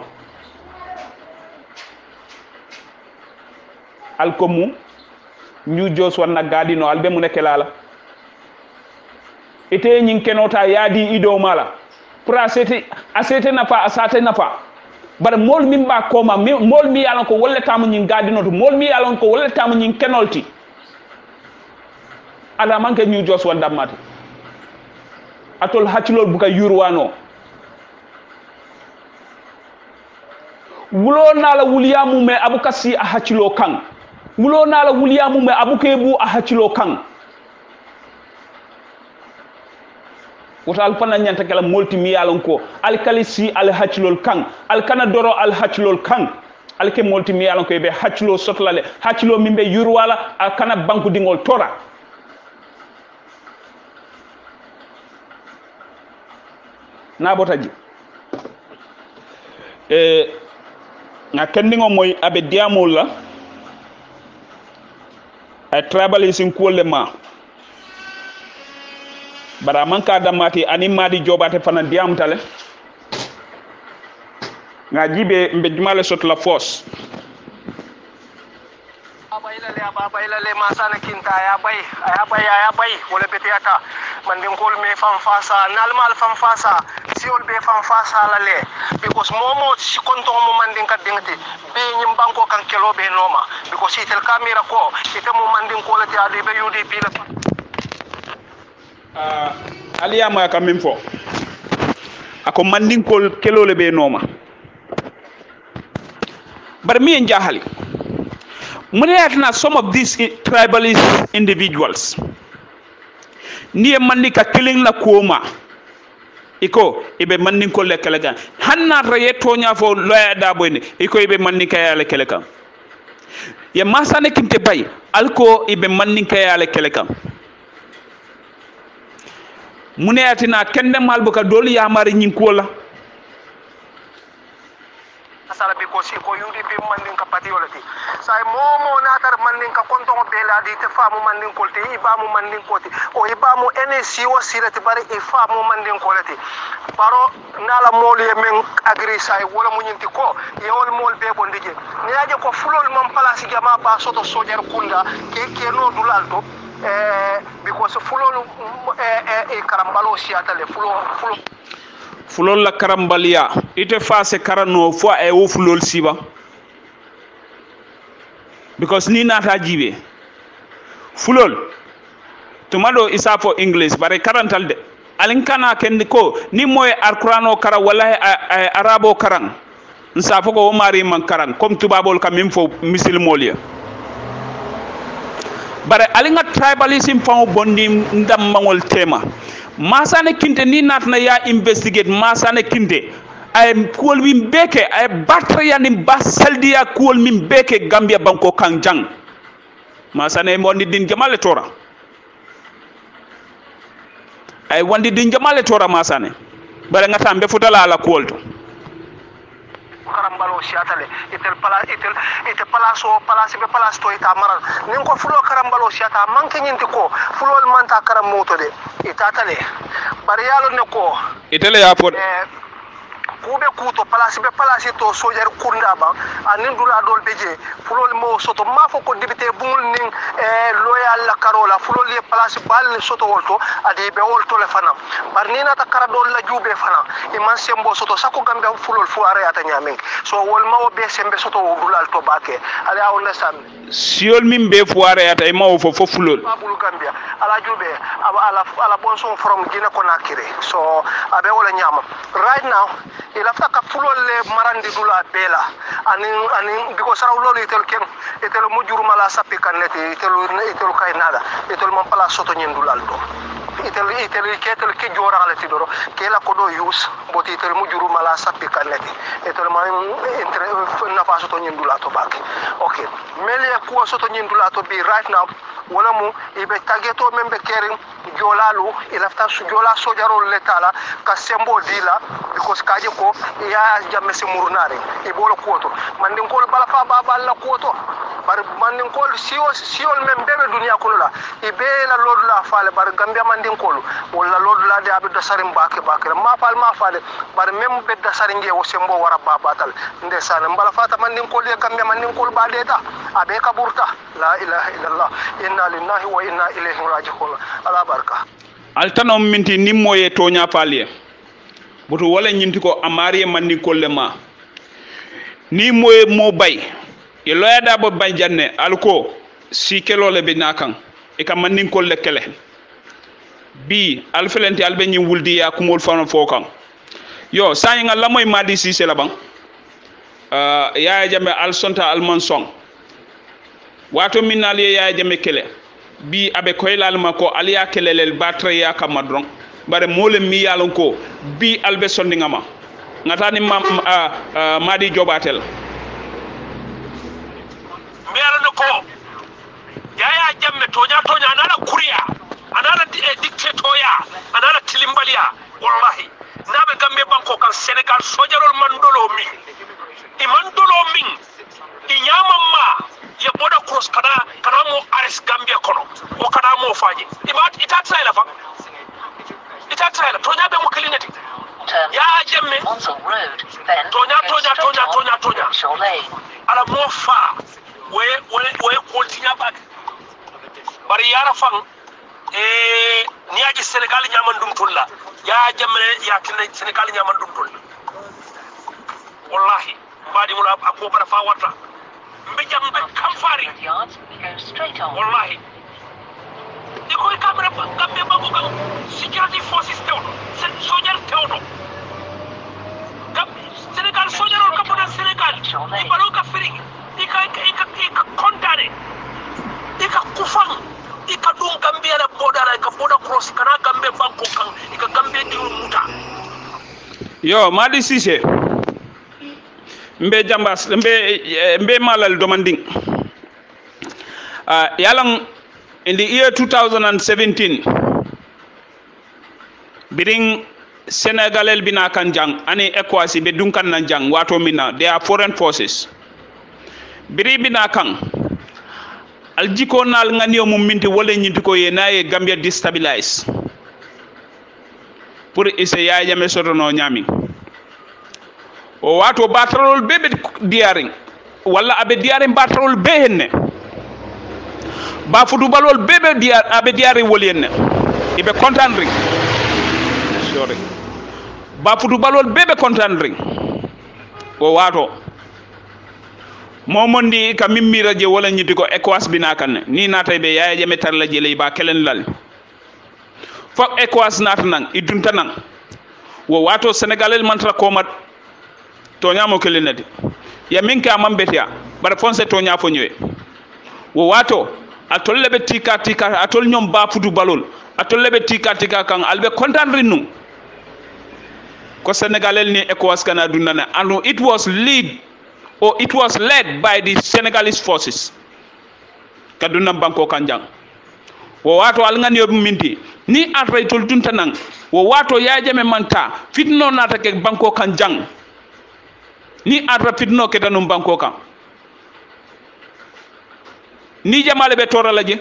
alkomu ñu jos wana gadi no albe mu nekelala ite nyin kenota yadi ido mala pour asete asete nafa asate nafa bar mol min ba koma mol mi yalon ko wolle tamu nyin gadi no to mol mi yalon ko wolle tamu nyin kenolti ala manke ñu jos wanda mati atol haccilol buka yurwano wulo nala wuliyamu me abukasi a haccilo kan wulo nala wuliyamu me abukebu a haccilo kan woto al fana ñanta kala molti mi yalon ko al kalisi al haccilol kan al kana doro al haccilol kan al ke molti mi yalon ko be haccilo sotlale haccilo mimbe yurwala al kana banku dingol tora na botaji e na kendingo moy abe diamol la ay tribalism kulle ma bara man ka damati ani madi jobate fana diam tale nga jibe mbe jumale sot la force abayla le abayla le masana kinta ya bay ya bay ya bay wala betiata man din kol me fam fasa nalmal fam fasa siol be fam fasa la le because momo si konto mo man din ka dingati be nyim banko kan kelo be noma because itel camera ko ite mo man din ko la ti adi be udp la uh, aliyama ka min fo ako mandinkol kelole be noma bar mi en jahali mune atna some of these tribalist individuals ni mandika killing na kuoma iko ibe mandinkol le kelega hanna raye tonya fo loya dabo ni iko ibe mandika ya le kelega ya masane kinte bay alko ibe mandika ya le kelega mune atina kende malbuka doli ya mari nyinkola sala bi ko si ko udp mandin ka pati olati say momo natar mandin ka konto bela di te famu mandin kolti ibamu mandin koti o ibamu nc o silati bari e famu mandin kolati baro nala moli men agri say wala munyinti ko yewol mol be bondije ni aje ko fulol mam place jama ba soto sojar kunda ke ke no dulalto eh because fulol eh eh karambalo siatale fulo fulo fulol la karambalia ite face karano fo ay wo fulol siba because ni nata jibe fulol tumado isa for english bare karantal de alin kana kendi ko ni moy alqurano kara wala arabo karan nsa fo ko mari man karan comme tubabol kam min fo misil molia bare alinga tribalism fa bondi ndam mangol tema masane kinte ni natna ya investigate masane kinte ay kuol min beke ay batra ni basaldi ya kuol min beke Gambia banko kanjang masane mondi din jamale tora ay wandi din jamale tora masane bare ngata be futala ala kuol to karambalo siatale itel pala itel itel palaso palasi be palas to ita maral nin ko fulo karambalo siata manke nyinti ko fulol manta karam moto de itatale bari yalo ne ko itele ya pod eh kube kuto palasi be palasi to sojar kunda ba anin dula dol beje fulol mo soto ma fo ko dibite bungul nin eh loyal la karola fulol ye palasi bal soto wolto ade be wolto le fana bar ni nata kara dol la jube fana e man sembo soto sako gambe fulol fu are ata nyamen so wol ma o be sembe soto dulal to bake ala on understand siol min be fu are ata e ma o fo fo fulol babul gambia ala jube ala ala bonson from gina konakire so abe wala nyama right now ila faka fulol le marandi dula bela ani ani biko saraw lolu itel ken itel mujuru mala sapi kanete itel itel kay nada itel mon pala soto nyindulal do itel itel ketel ke jora ala ti doro ke la ko do use boti itel mujuru mala sapi kanete itel man entre na fa soto nyindula to bak okay meli ko soto nyindula to bi right now wala mu ibe tageto membe kering jolalu ilafta su jola sojarol letala ka sembo dila because kaje ko ya jamme se murnare e bolo koto mandin kol bala fa baba la koto bar mandin kol siwo siwol mem bebe dunia ko la ibe la lod la fale bar gambia mandin kol wala lod la de abdo sarim bake bake ma fal ma fale bar mem be da saringe o sembo wara baba tal ndesana bala fata mandin kol e gambia mandin kol ba deta abe kaburta la ilaha illallah inna lillahi wa inna ilayhi raji'un ala barka altano minti nimmoye tonya palie boto wala nyinti ko amari mandi kollema ni moye mo bay e loyada bo bay janne alko si kelole be nakan e kam mandi kolle kele bi alfelenti albe nyi wuldi ya kumol fano fokan yo sayinga lamoy madi si se laban euh ya jambe al sonta alman song wato minali ya jambe kele bi abe koylal mako aliya kelelel batre ya kamadron bare mole mi yalon ko bi albe sondingama ngatani ma uh, uh, madi jobatel mi yalon ko yaya jamme tonya tonya anala kuriya anala eh, dictatoria anala tilimbalia wallahi nabe gambe banko kan Senegal sojarol mandolo mi i mandolo min i nyamamma ye boda cross kana kana mo ares gambia kono o kana mo faji imat ita tsayla fa ita tsayla tonya be mo kilinati ya jamme tonya tonya tonya tonya tonya ala mo fa we we we continue back bari yara fang eh niaji Senegal nyamandum tulla ya jamme ya kinne Senegal nyamandum tulla wallahi mbadi mun akko bara fa wata mbe jam be kamfari wallahi iko kamera gambe bango kam security forces tewdo sen soldier tewdo gam Senegal soldier on kapona Senegal i balo ka firing ika ika ika kontane ika kufang ika dum gambia la bodala ika boda cross kana gambe banko kan ika gambe diru muta yo Madi Cissé mbe jambas mbe mbe malal domanding uh, yalang in the year two thousand seventeen biring Senegalel bina kan jang ani ekwasi be dunkan nan jang wato mina they are foreign forces biri bina kan aljiko nal ngani mum minti wala nyinti ko ye naye Gambia destabilize pour essayer ya jame sotono nyami o wato batarol bebe diaring walla abe diaring batarol be henne ba fudu balol bebe diar abe diari wolenne ibe contandring sorry ba fudu balol bebe contandring o wato momondi ka mimmira je wala nyiti ko ECOWAS bina kan ni natay be yaaya je metar la jele ba kelen lal fok ECOWAS natnan idunta nan wo wato Senegalel mantra ko mat tonya mo kelenati ya minke amam betia bar fonse tonya fo ñewe wo wato atol lebe tika tika atol ñom ba fudu balol atol lebe tika tika kan albe contandre nu ko Senegalel ni ECOWAS kana dunana and it was lead or it was led by the Senegalese forces kaduna banko kanjang wo wato al ngani yob minti ni atray tol duntanan wo wato ya jame manta fitno nata ke banko kanjang ni atra fitno ke tanum banko kan ni jamale be tora laje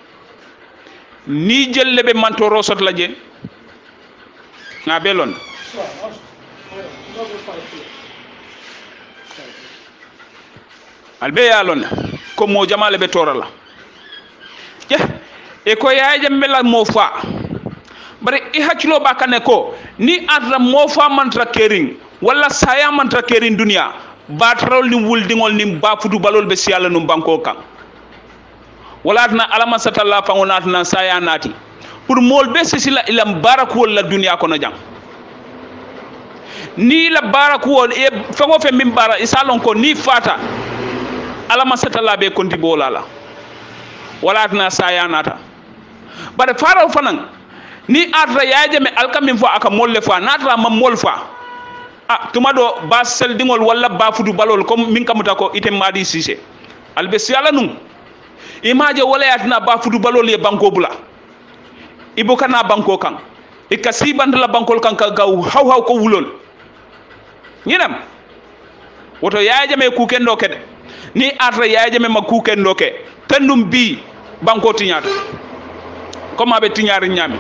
ni jelle be mantoro sot laje nga belon albe yalon ko mo jamale be tora la je e ko yaay jambe la mo fa bare i hakilo bakane ko ni atra mo fa mantra kering wala saya mantra kering dunia batrol ni wuldingol ni ba futu balol be siala num banko kan wala atna alama satalla fa onatna saya nati pour mol be sila ilam baraku wala dunia ko no jang ni la baraku wol e fango fe min bara isalon ko ni fata alama satalla be konti bolala wala atna saya nata bare faro fanan ni atra yaaje me alkamin fo aka molle fa natra ma mol fa ah tuma do ba sel dingol wala ba fudu balol comme min kamuta ko ite Madi Cissé albe siala num imaje wala yatna ba fudu balol ye banko bula ibo kana banko kan e kasi bandla bankol kan ka gaw haw haw ko wulol ñinam woto yaaje me ku kendo kede ni atra yaaje me ma ku kendo ke tandum bi banko tiñata koma be tiñari ñami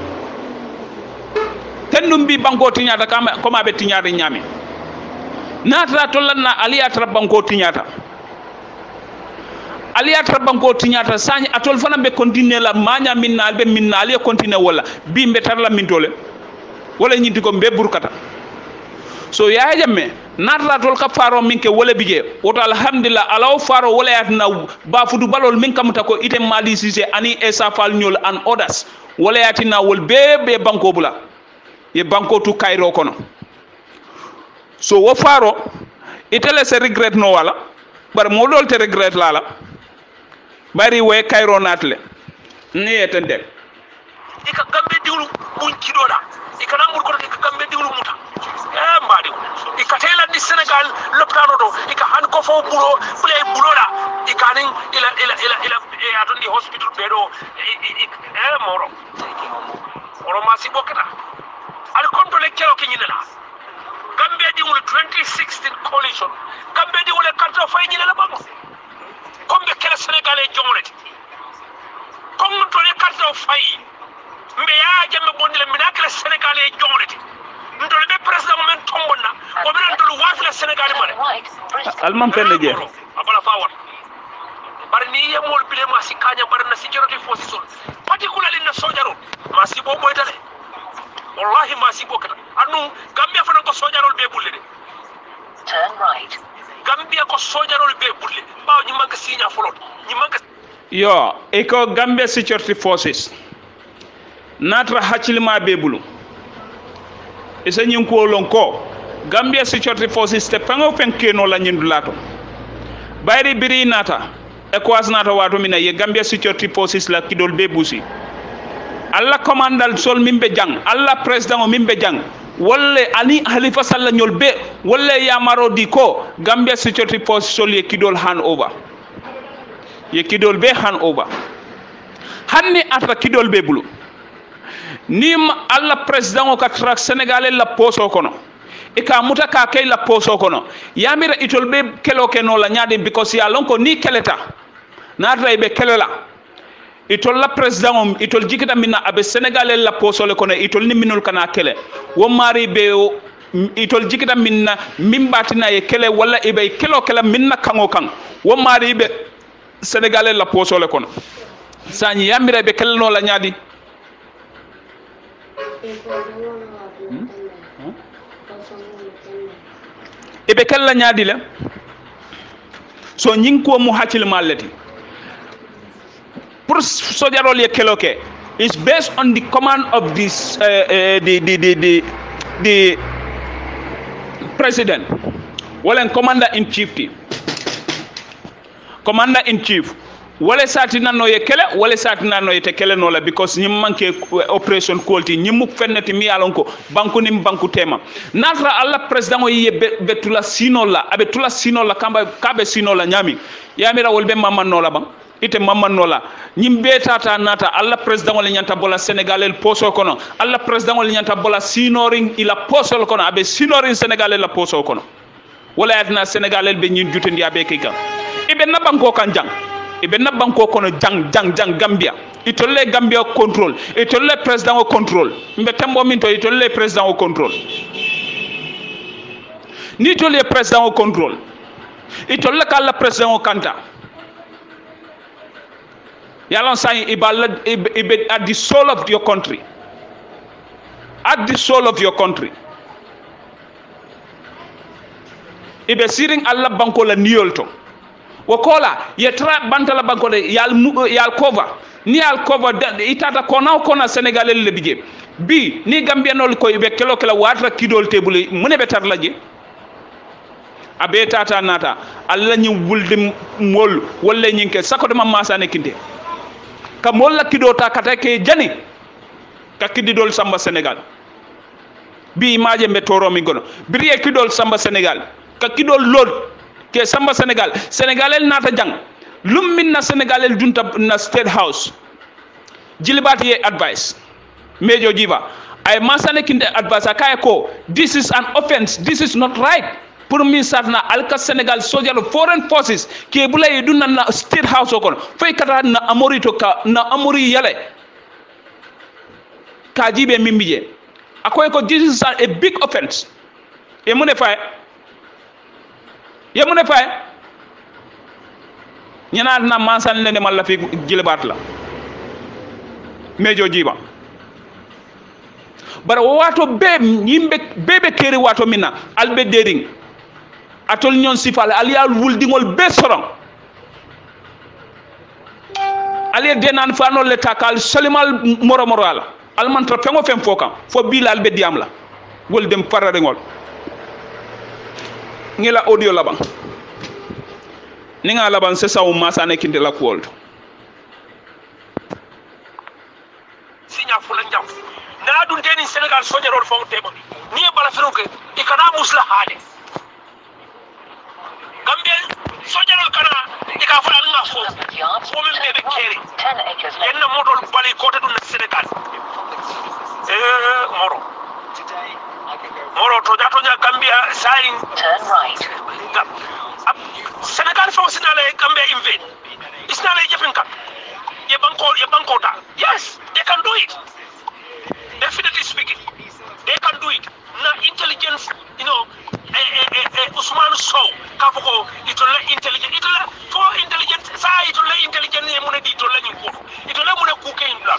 tandum bi banko tiñata kama koma be tiñari ñami natra tolanna aliya tra banko tiñata aliya tra banko tiñata sañ atol fana be continuer la maña minna be minna aliya continuer wala bi be tar la mintole wala ñinti ko be burkata so yaaya jamme natra tol ka faro minke wala bije woto alhamdulillah alaw faro wala yatna ba fudu balol min kamuta ko ite Madi Cissé ani Essa Faal ñol an odas wala yatina wol be be banko bula ye banko tu Cairo kono so wo faro itele se regret no wala bar mo dol te regret lala bari we Cairo natle ni etende ika gambe diwlu bun kidoda ikana mur ko ke gambe diwlu muta e mbadi ikatela di Senegal loptano do ika han ko fo bulo play bulo la ikanin ila ila ila ila e atondi hospital bedo e moro oro masi bokata al control kero ke nyina la gambe diwlu twenty sixteen coalition gambe diwlu karto fay nyina la bango kombe kala Senegalais jongolati comme to le karto fay mbe ya jamme bondile mina kala Senegalais jongolati ndol be president men tombonna o be ndol wafila Senegal mare alman pelle je abala fawat bar ni yemol bile ma sikanya bar na security forces particularly na sojaro ma si bo boytale wallahi ma si bokata anu gambia fana ko sojarol be bulle de turn right gambia ko sojarol be bulle baw ñi manka signa folot ñi manka yo e ko gambia security forces natra haccilima be bulu e sa ñin ko lon ko gambia security forces te pango fen keno la ñindu lato bayri biri nata e ko asnata wato mina ye gambia security forces la kidol be busi alla commandal sol mimbe jang alla president o mimbe jang wolle ani halifa salla ñol be wolle yamaro di ko gambia security forces sol ye kidol hand over ye kidol be hand over hanni ata kidol be bulu ni alla president o ka trak sénégalais la poso kono e ka muta ka kay la poso kono yamira itol be kelo keno la nyaade because ya lonko ni keleta nata be kelela itol la president om itol jikita minna abe sénégalais la poso le kono itol ni minul kana kele wo mari be itol jikita minna mimbatina ye kele wala ibe kelo kala minna kango kan wo mari be sénégalais la poso le kono sañi yamira be kelno la nyaadi ebe kala nyaadi la so ñing ko mu haccil malati pour sojarol ye keloke is based on the command of this uh, uh, the, the the the the president wala commander in chief ti commander in chief wala satina no ye kele wala satina no ye te kele no la because ñim manke operation quality ñim mu fennati mi yalon ko banku nim banku tema natra alla president o ye betula sino la abe tula sino la kamba kabe sino la nyami yamira wolbe mamman no la ban ite mamman no la ñim betata nata alla president o le nyanta bola sénégalais poso kono alla president o le nyanta bola sinoring ila poso kono abe sinoring sénégalais la poso kono wala yatna sénégalais be ñin jutendi abe kika ibe na banko kan jang ibe na banko kono jang jang jang Gambia itolle Gambia control itolle president o control mbe tambo min to itolle president o control ni tolle president o control itolle kala president o kanta yalon say iballa ibe at the soul of your country at the soul of your country ibe siring alla banko la niyolto wakola yetra bantala banko de yal yal cover ni yal cover itata kona kona sénégalais le bije bi ni gambianol ko be kelo kala watra kidol tebule mune be tarlaje abe tata nata alla ni wulde mol walla nyinke sako de mamma sane kinte ka mol la kido ta kata ke jani ka kididol samba sénégal bi image be toro mi gono birie kidol samba sénégal ka kidol lod ke samba sénégal sénégalais nata jang lum min na sénégalais dunta na state house jilibati ye advice mejo jiba ay masane kinde advice akay ko this is an offense this is not right pour mi satna alka sénégal soldier foreign forces ke bulay dunna na state house ko fay kata na amori to ka na amori yale ka jibe mimbije akoy ko this is a big offense e mune fay yemune fay ñana na mansan lene malla fi jilbat la mejo jiba bara wato be yimbe bebe keri wato mina albe dering atol ñon sifal aliya wuldingol be soron ali denan fano le takal solimal moro moro ala almantra fengo fem fokam fo bilal be diam la wol dem parare ngol ngila audio laban ninga laban se sawu masane kinde la kolto sinya fula njam na ya dun teni Senegal soja rol fo tebo ni e bala fero ke e kana musla hade Gambia soja rol kana e ka fala nga fo fo min bebe keri yenna modol bali kota dun Senegal eh moro moro to jato nya Gambia sain Turn right. Senegal fo sinale Gambia invade isnale jefin kam ye banko ye banko ta yes they can do it definitely speaking they can do it na intelligence you know eh eh eh Usman Sow ka foko itola intelligent itola for intelligent sa itola intelligent e mun di itola ni ko itola mun ku ke indla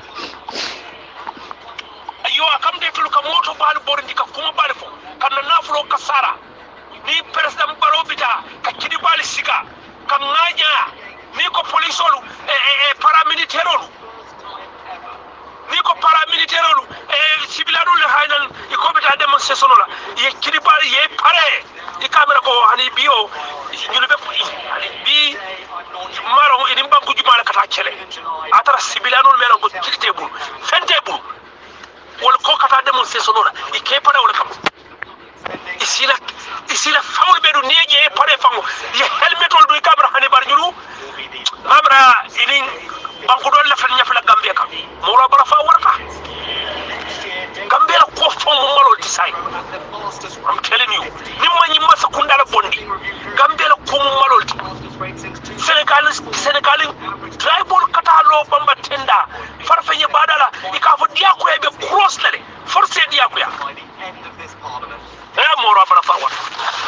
ayo akam de tulu ka moto bal borndi ka kuma bal fo kan na nafulo kasara ni president baro bita ka kidi bal sika kan nganya ni ko police olu eh eh paramilitaire olu ni ko paramilitaire olu eh civilano le haynan e ko bita demonstration la ye kidi bal ye pare e camera ko hani bio ñu le be hani bi maro e banku jumala kata cele atara civilano le melo ko kite bu fente bu wala ko kata demonstration la e ke pare wala kam isila isila famu be do neje e pare famu ye helmet ol do camera hani bar ñulu mamra ini banku do la fa ñafla Gambia kam mo la bara fa warka Gambia ko fo mo malo disay I'm telling you ni ma ñi massa ku ndala bondi Gambia ko mo malo Senegal Senegal tribal katalo bamba tenda farfa ye badala ikafu dia ko e be cross la de force dia ko ya eh mo la bara fa warka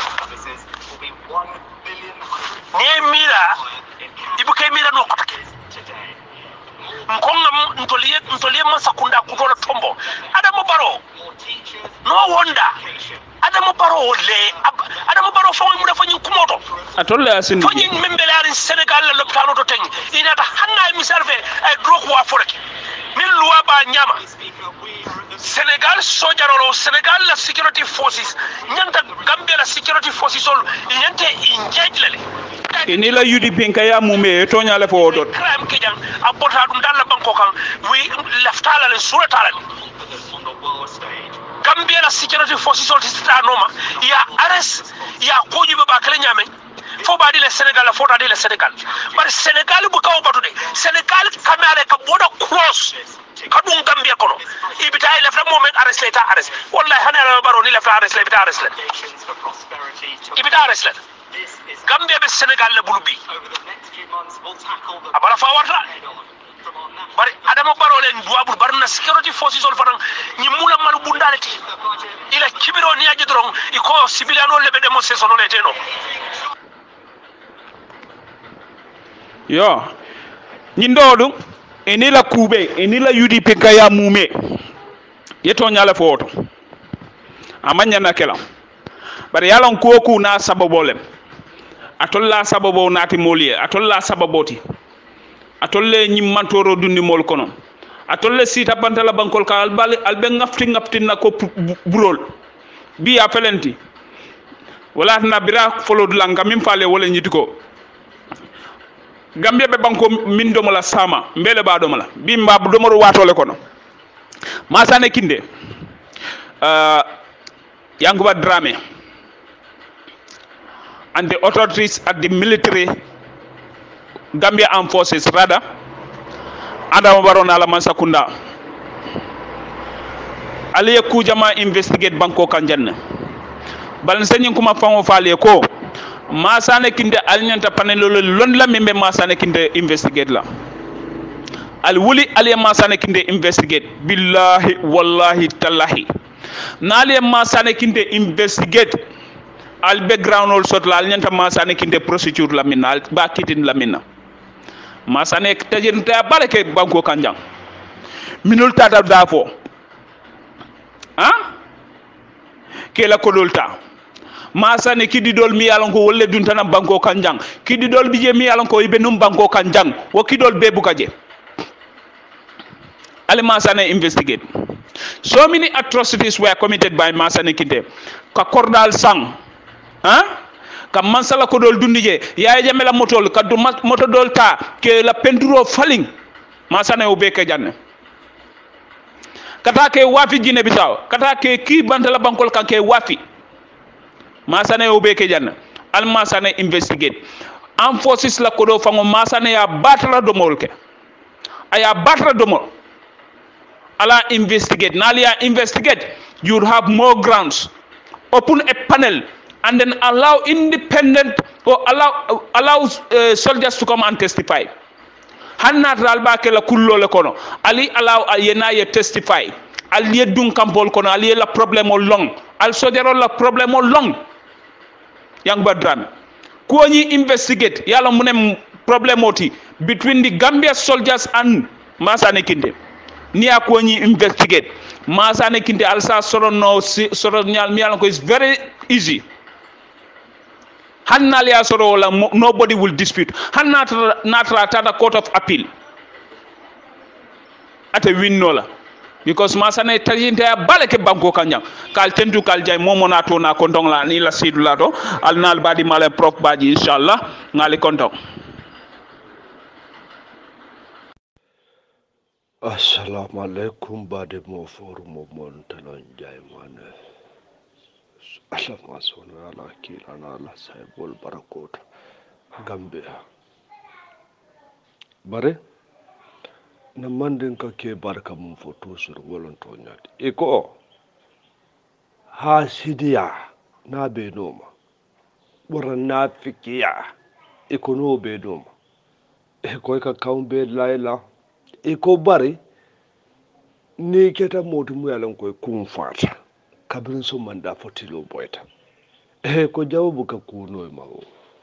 ni mira ibuke mira no kotake nkonga ntoliye ntoliye masakunda kutola tombo Adamu Barrow no wonder Adamu Barrow le Adamu Barrow fo mu dafa ñu kumoto atolle asindi fo ñu membelari Senegal la lopitano to teng ina ta hanna mi serve ay drok wa forek min luwa ba nyama Senegal sojarolo Senegal la security forces nyanta Gambia la security forces ol nyante engage lale ini la U D P kaya mume to nyale fo dot crime kijan abota dum dalla banko kan wi leftala le suratala Gambia la security forces ol tista noma ya arrest ya koju be ba kala nyame fo ba di le Senegal la fo ta di le Senegal bar Senegal bu kaw batude Senegal kamale ka boda cross kadum Gambia kono ibita ile fa moment arrest leta arrest wallahi hana baro ni lefta arrest leta arrest le ibita arrest le Gambia be Senegal le bulubi abara fa warta bari Adama Barrow len duwabul barna security forces ol fanan ni mula malu bundaleti ila kibiro ni aje dron iko civiliano le be demonstration le teno yo ñindodu eni la kube eni la U D P kaya mume yeto nyala foto amanya na kala bari yalon koku na sababolem atolla sababo nati molie atolla sababoti atolle nyimantoro dundi mol kono atolle sita bantala bankol ka albal albe ngafti ngafti na ko burol bi apelenti wala na bira folo dulanga min fale wala nyitiko Gambia be banko min do mala sama mbele ba do mala bi mbab do moro watole kono masane kinde uh Yankuba Dramé and the authorities at the military Gambia Armed Forces rather Adama Barrow na la Mansakunda aliye kujama investigate banko kanjanna bal senyin kuma fango fale ko masane kinde alnyanta panelo lon la membe masane kinde investigate la al wuli aliye masane kinde investigate billahi wallahi tallahi naliye masane kinde investigate al background all sort la alnyanta masane kinde procedure la minna al ba kitin la minna masane tajin ta barake banko kanjang minul tata dafo ah kela kodolta masane kidi dol mi yalon ko wolle duntana banko kanjang kidi dol bije mi yalon ko ibe num banko kanjang wo kidol bebu kaje ali masane investigate so many atrocities were committed by masane kinde ka kordal sang ah ka mansala ko dol dundije yaay jamela motol ka du moto dol ta ke la penduro faling masane o be ke janne kata ke wafi jine bisaw kata ke ki bantala bankol kan ke wafi masane o be ke janna al masane investigate en forces la kodo fango masane ya batla do molke aya batla do mo ala investigate nalia investigate you would have more grounds open a panel and then allow independent or allow allow uh, soldiers to come and testify hanna ralba ke la kullo le kono ali allow yena ye testify ali dun kampol kono ali la problème o long al sodero la problème o long yang badran ko ñi investigate yalla munem problème oti between the Gambia soldiers and Masane Kinde ni ko ñi investigate Masane Kinde alsa soro no soro nyal mi yalla ko is very easy hannal ya soro wala nobody will dispute hannata natra tada court of appeal ate winnola because masane tajinte ya balake banko kanyang kal tentu kal jay momona to na kontong la ni la sidu la to al nal badi male prok baji inshallah ngali kontong. Assalamu alaikum badi mo foru mo mon talon jay mane Allah masona ala kila na ala saibol barakot Gambia bare na mandin ka ke barka mun foto sur wolon to nyati e ko ha sidiya na be noma boran na fikiya e ko no be noma e ko ka kaumbe laila e ko bare ni keta motu mu yalan ko kun fata kabrin so manda fotilo boyta e ko jawabu ka kuno mawo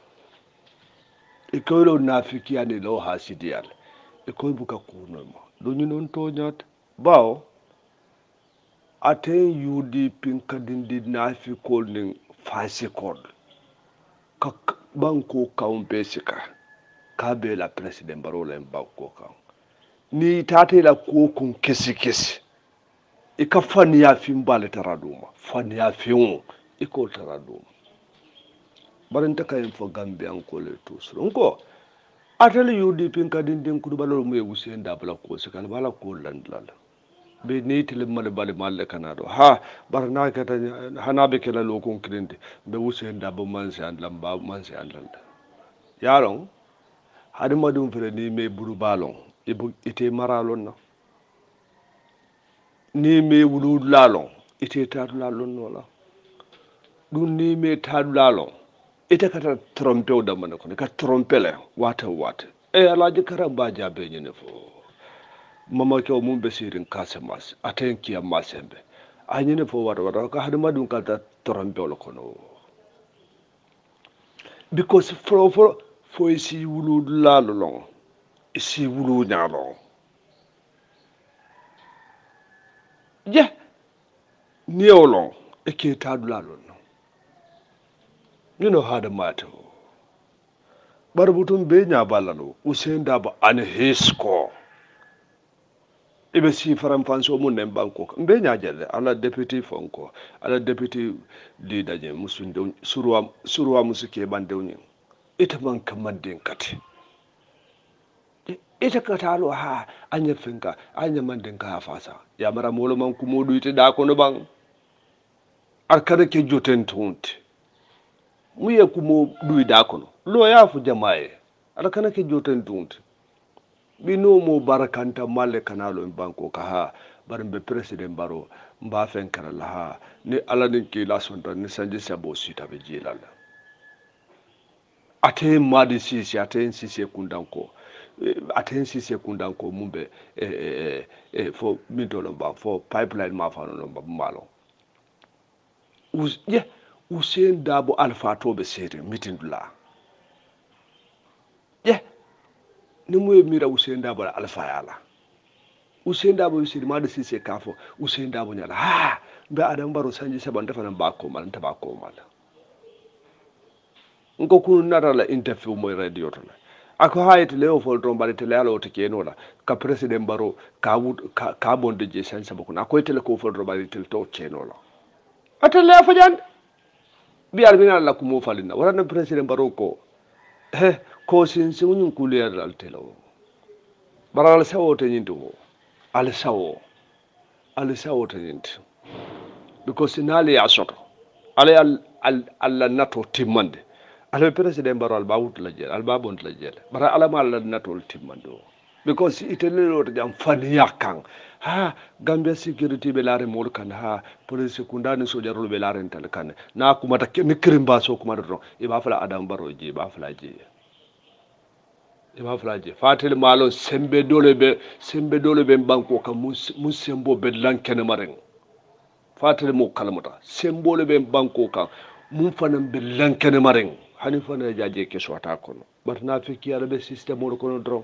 e ko lo na fikiya ni lo ha sidiya e koy buka kuno ma do ñu non to ñat bawo ate yudi pinka dindi na fi kol ni fasi kol ka banko kaun besika ka be la president barola en banko kaun ni tate la ko kun kesi kesi e ka fani ya fi mbale taraduma fani ya fi on e ko taraduma barin ta kayen fo Gambian ko le to so ko atali yudi pinka dindin kudu balol mu yewusen da bala ko se kan bala ko landlal be ne tele mal bal mal kana do ha barna ka ta hana be kala lokon krinde be wusen da bo man se an lamba man se an landa yaron hadi madum fere ni me buru balon e bu ite maralon na ni me wulu lalon ite ta lalon wala dun ni me ta lalon ite kata trompe o damana ko ka trompe le wata wata e alaji karamba jabe nyene fo mama ko mum be sirin kasemas aten kiya masembe anyene fo wata wata ka haduma dum kata trompe o ko no because for for for isi wulu lalo long isi wulu nyalo je niolong e ke tadu lalo you know how the matter barbutun be nya balalo usenda ba an hisko ibe si faram fanso mun nem banko be nya jelle ala deputy fonko ala deputy leader je musunde surwa surwa musike bandewni ita man kamandin kati ita katalo ha anya finka anya mandin ka fasa ya mara molo man kumodu ite da ko no bang arkada ke joten tunti muye kumo duwi dakono lo ya fu jamae ala kana ke joten tunti bino mo barakanta male kanalo en banko ka ha barimbe president baro mba fen kala la ha ni ala ni ki la sonta ni sanje sabo sita be jilala ate madi sisi ate sisi kundanko ate sisi kundanko mumbe e e e fo midolo ba fo pipeline ma fa no ba malo us ye Usain Dabo Alpha Tobe sere meeting la ye ni moye mira Usain Dabo Alpha yala Usain Dabo yusiri madu sise kafo Usain Dabo nyala ha mbe adam baro sanji saban dafa nan bako mal nta bako mal nko kunu nata la interview moy radio to la ako hayet leo fol to mbari tele ala o teke no la ka president baro ka wut ka bonde je sanji sabako na ko tele ko fol to mbari tele to cheno la atele fajan biar bina la kumo falina warana president baroko he ko sin sin kulier al telo baral sawo te nyinto al sawo alisa wota yinti because nali ya soto ale al al alla nato timmande ale president baro alba wut la jeel alba bont la jeel bara ala ma alla nato timmande because itele lo jam fani yakang ha Gambia security be lare mol kan ha police kundani so jarul be lare tal kan na kuma ta ni kirimba so kuma do e ba fala adam baro je ba fala je e ba fala je fatel malo sembe dole be sembe dole be banko kan mun sembo be lankene maren fatel mo kalmata sembo be banko kan mun fanan be lankene maren hani fana jaje ke sota kono bar na fiki yara be system mo kono dron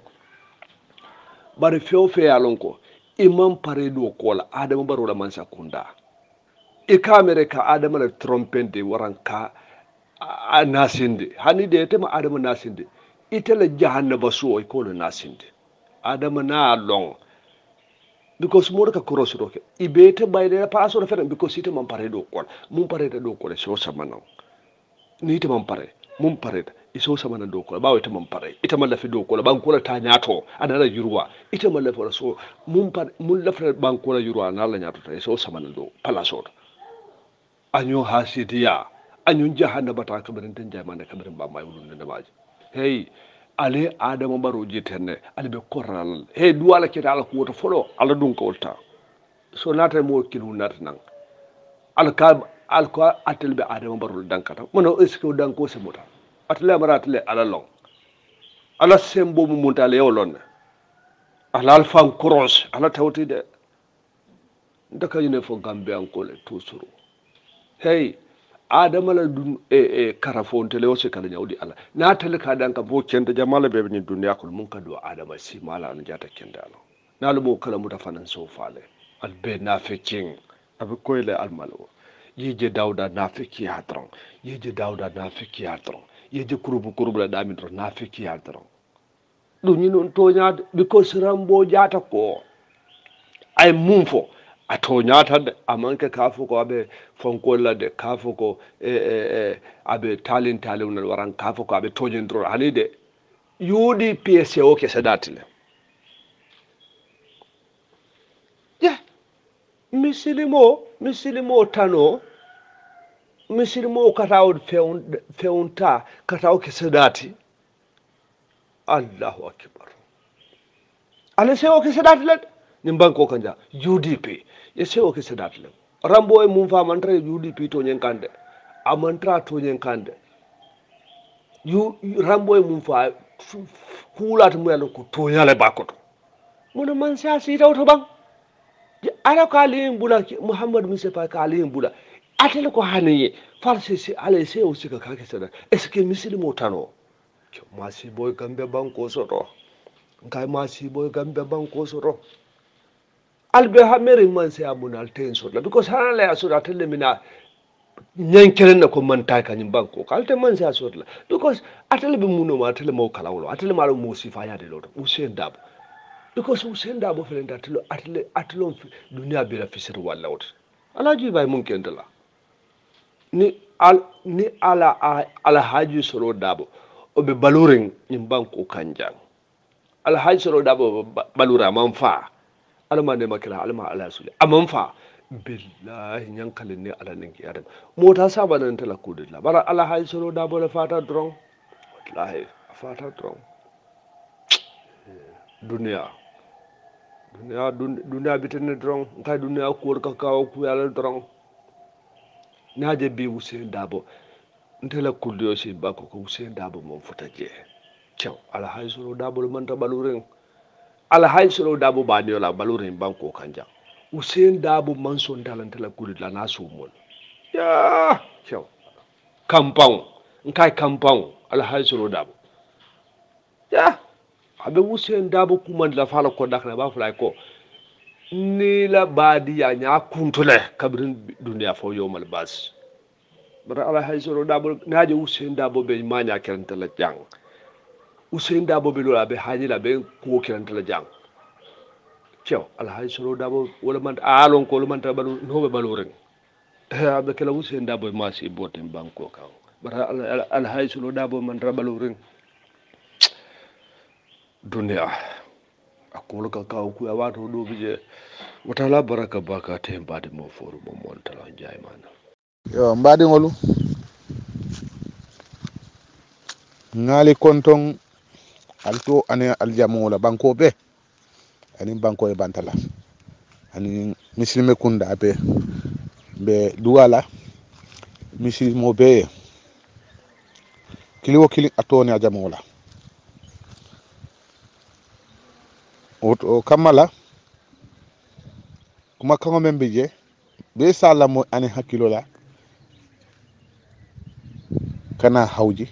bari few fe yalonko imam pare do kola adama baro da mansa kunda e kamere ka adama la trompente waranka a nasinde hani de tema adama nasinde itela jahannaba so e kola nasinde adama na long because mo ka cross roke ibete bayde paso da fere because ite man pare do kola mum pare do kola so samana ni ite man pare mum pare iso samana do kola bawo ite man pare ite man lafi do kola ban kola ta nyato adana yurwa ite man lafi so mum pare mum lafi ban kola yurwa na la nyato ta iso samana do palaso anyo hasidiya anyo jahannaba ta kabarin tan jama'an kabarin ba mai wulun da maji hey ale adama baro jitenne ale be koral hey duwala ke ala ko to folo ala dun ko wolta so nata mo kilu nat nan al ka al ko atel be adama baro dankata mono esko danko se mota atle maratle ala long ala sembo mu muntale yolon ala alfan cross ala tawti de ndaka yene fo gambe an ko le tusuru hey adama la dun e e karafon tele o se kala nyawdi ala na tele ka dan ka bo kende jamala be ni duniya ko mun ka do adama si mala an jata kende ala na lu mo kala muta fanan so fale al be nafikin abi koyle al malo yije dawda nafiki hatron yije dawda nafiki hatron yije kurubu kurubu la dami dro nafiki hatron du ni non to nyaade because rambo jata ko ay mumfo ato nyata de amanke kafu ko abe fonko la de kafu ko e e e abe talin talin na waran kafu ko abe tojin dro hani de yudi P S O ke sadatile ya misilimo misilimo tano misilimo kataw feun feunta kataw ke sadati Allahu akbar ala se o ke sadati le ni banko kanja U D P ye se o ke sadat le rambo e mum fa mantra U D P to nyen kande a mantra to nyen kande yu rambo e mum fa kulat mu yalla ko to yalla bakoto mun man sa si taw to bang ala ka li bula Muhammad Mustafa ka li bula atel ko haniye farse si ale se o sika ka ke sadat est ce que muslimo tano ma si boy gambe banko soto ngai ma si boy gambe banko soto albe hamere man se abun alten so because hala ya so atelle mina nyankelen na ko man ta kan banko kalte man se so la because atelle be muno ma atelle mo kala wolo atelle ma mo sifa ya de lodo usen dabo because usen dabo felen atelle atelle atelle dunia be la fisir wala wot alaji bay mun kendala ni al ni ala ala haji soro dabo obe baluring nyim banko kanjang al haji soro dabo balura man fa alma ne makila alma ala sule amman fa billahi nyankalin ne ala nan ki adam mota saba nan tala kudilla bara ala hay solo da bola fata dron wallahi fata dron dunia dunia dunia bitene dron ka dunia ko ka ka ku yalla dron naaje bi Hussein Dabo ntela kuldio si bako ko Hussein Dabo mo futa je cew ala hay solo Dabo man ta baluren ala hay solo Dabo ba ni la baluren banko kanja Hussein Dabo man son talantela kulidla na sumol ya cew kampang nkai kampang ala hay solo Dabo ya abe Hussein Dabo kuman la fala ko dakna ba fulay ko ni la badi ya nya kuntule kabrin dunia fo yomal bas bara ala hay solo Dabo naaje Hussein Dabo be manya keranta la jang Hussein Dabo be lo be haji la be ko keranta la jang cew ala hay solo Dabo wala man alon ko man ta balu no be balu ren abe kala Hussein Dabo ma si botem banko kan bara ala ala hay solo Dabo man ta balu ren dunia akolo ka ka ku ya wato do bije watala baraka baka te mbadi mo foru mo montala jay mana yo mbadi ngolu ngali konton alto ane aljamu la banko be ani banko e bantala ani misilme kunda be be duwala misilmo be kili wo kili atoni ajamu la o kamala kuma kango membe je be sala mo ani hakilo la kana hawji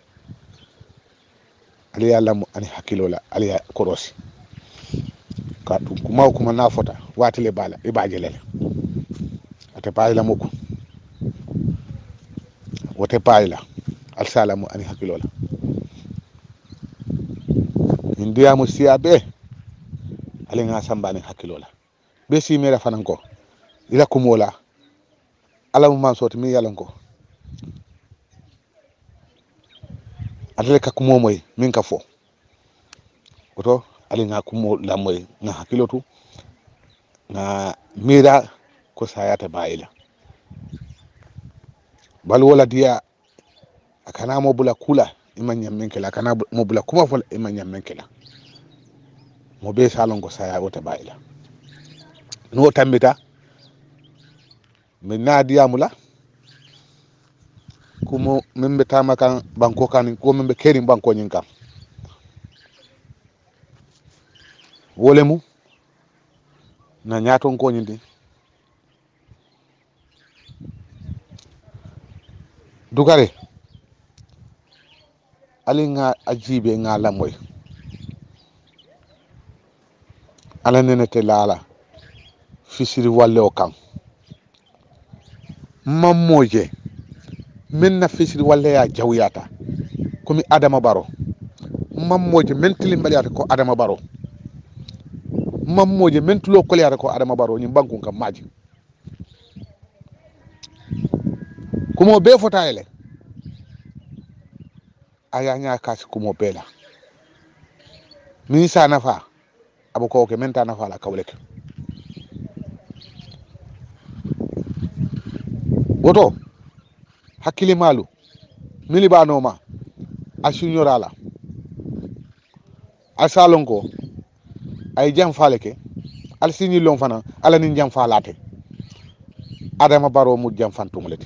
ali yalla mo ani hakilo la ali ya korosi ka tum kuma kuma na fota watile bala e bajelele ate payla moko wote payla al salamu ani hakilo la india mo siya be ali nga sambani hakilo la be si mera fananko ila kumola ala mo man soti mi yalanko atele ka kumo moy min ka fo oto ali nga kumo la moy nga hakilotu nga mira ko sayata bayila bal wala dia akana mo bula kula iman nyammen kala kana mo bula kuma fol iman nyammen kala mo be salon ko saya wota bayila no tambita min na diamula kumo membe tama kan banko kan ko membe keri banko nyin kam wolemu na nyaton ko nyindi dugare ali nga ajibe nga lamoy ala nenete lala fisiri walle o kan mammoje min na fisiri walle ya jawyata komi adama baro mammoje men tilimbaliata ko adama baro mammoje men tulo kolyata ko adama baro ni bankun kam maji kumo be fota ele aya nya kasi kumo bela min sa nafa abu ko ke men ta nafa la kawleke woto hakkili malu mili banoma asunyorala asalonko ay jam faleke al sini lon fana ala ni jam falate adama baro mu jam fan tungulete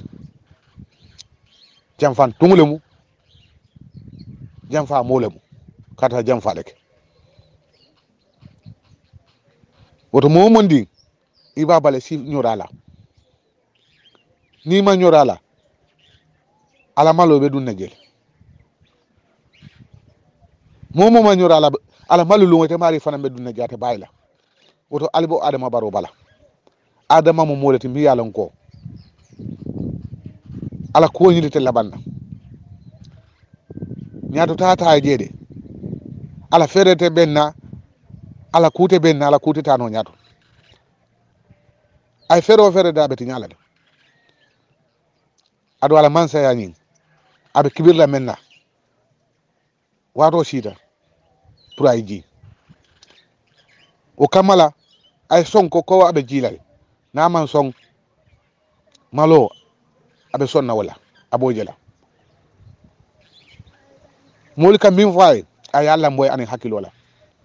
jam fan tungulemu jam fa molemu kata jam faleke woto mo mondi iba bale si nyorala ni ma nyorala ala malo be dunna jel momo ma nyorala ala malu lu ngote mari fana be dunna jate bayla woto albo adama baro bala adama mo molati mi yalan ko ala ko nyilite labanna nyaato tata jeede ala ferete benna ala kute benna ala kute tano nyaato ay fero fere da beti nyala de ado ala mansa ya nyin abe kibirla menna wato sita pour ay ji o kamala ay sonko ko abe jilal na man song malo abe sonna wala abojela mol kam min fay ay Allah moy ani hakilo la